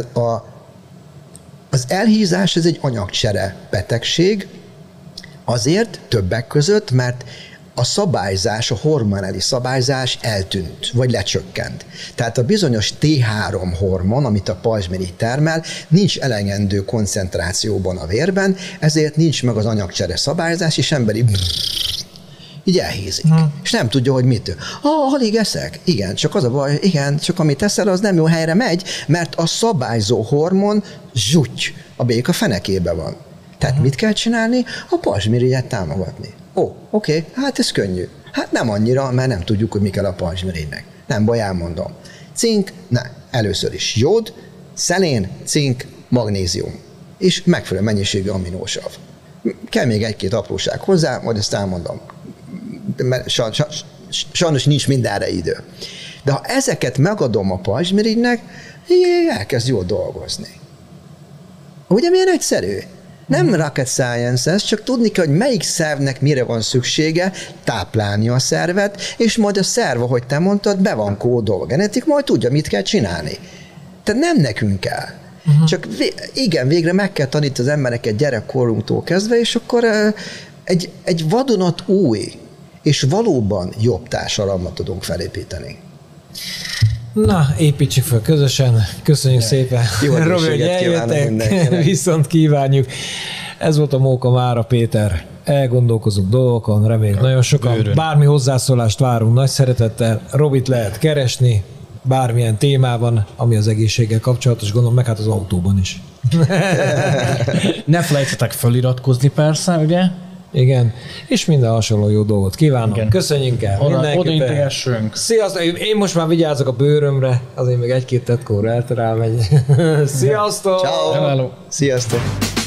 az elhízás ez egy anyagcsere betegség, azért többek között, mert a szabályzás, a hormonális szabályzás eltűnt, vagy lecsökkent. Tehát a bizonyos T3 hormon, amit a pazsmirigy termel, nincs elegendő koncentrációban a vérben, ezért nincs meg az anyagcsere szabályzás, és emberi így elhízik. És nem tudja, hogy mit. Alig eszek. Igen, csak az a baj, igen, csak amit eszel, az nem jó helyre megy, mert a szabályzó hormon zsutty, a béka fenekébe van. Tehát mit kell csinálni? A pazsmirigyet támogatni. Oké, hát ez könnyű. Hát nem annyira, mert nem tudjuk, hogy mi kell a pazsmirigynek. Nem baj, elmondom. Cink, először is jód, szelén, cink, magnézium. És megfelelő mennyiségű aminósav. Kell még egy-két apróság hozzá, majd ezt elmondom. Mert sajnos nincs mindenre idő. De ha ezeket megadom a pazsmirigynek, elkezd jól dolgozni. Ugye milyen egyszerű? Nem rocket science ez, csak tudni kell, hogy melyik szervnek mire van szüksége, táplálni a szervet, és majd a szerv, ahogy te mondtad, be van kódolva genetik, majd tudja, mit kell csinálni. Tehát nem nekünk kell. Csak igen, végre meg kell tanítani az embereket gyerekkorunktól kezdve, és akkor egy vadonat új, és valóban jobb társadalmat tudunk felépíteni. Na, építsük fel közösen. Köszönjük szépen. Jó egészséget kívánok mindenkinek. Viszont kívánjuk. Ez volt a Móka Mára Péter. Elgondolkozunk dolgokon, reméljük nagyon sokan. Bármi hozzászólást várunk nagy szeretettel. Robit lehet keresni bármilyen témában, ami az egészséggel kapcsolatos, gondolom, meg hát az autóban is. Ne felejtsetek feliratkozni persze, ugye? Igen, és minden hasonló jó dolgot kívánok. Igen. Köszönjünk el mindenképpen. Sziasztok! Én most már vigyázok a bőrömre, azért még egy-két tetkóra elterel megy. Sziasztok! Ciao. Sziasztok!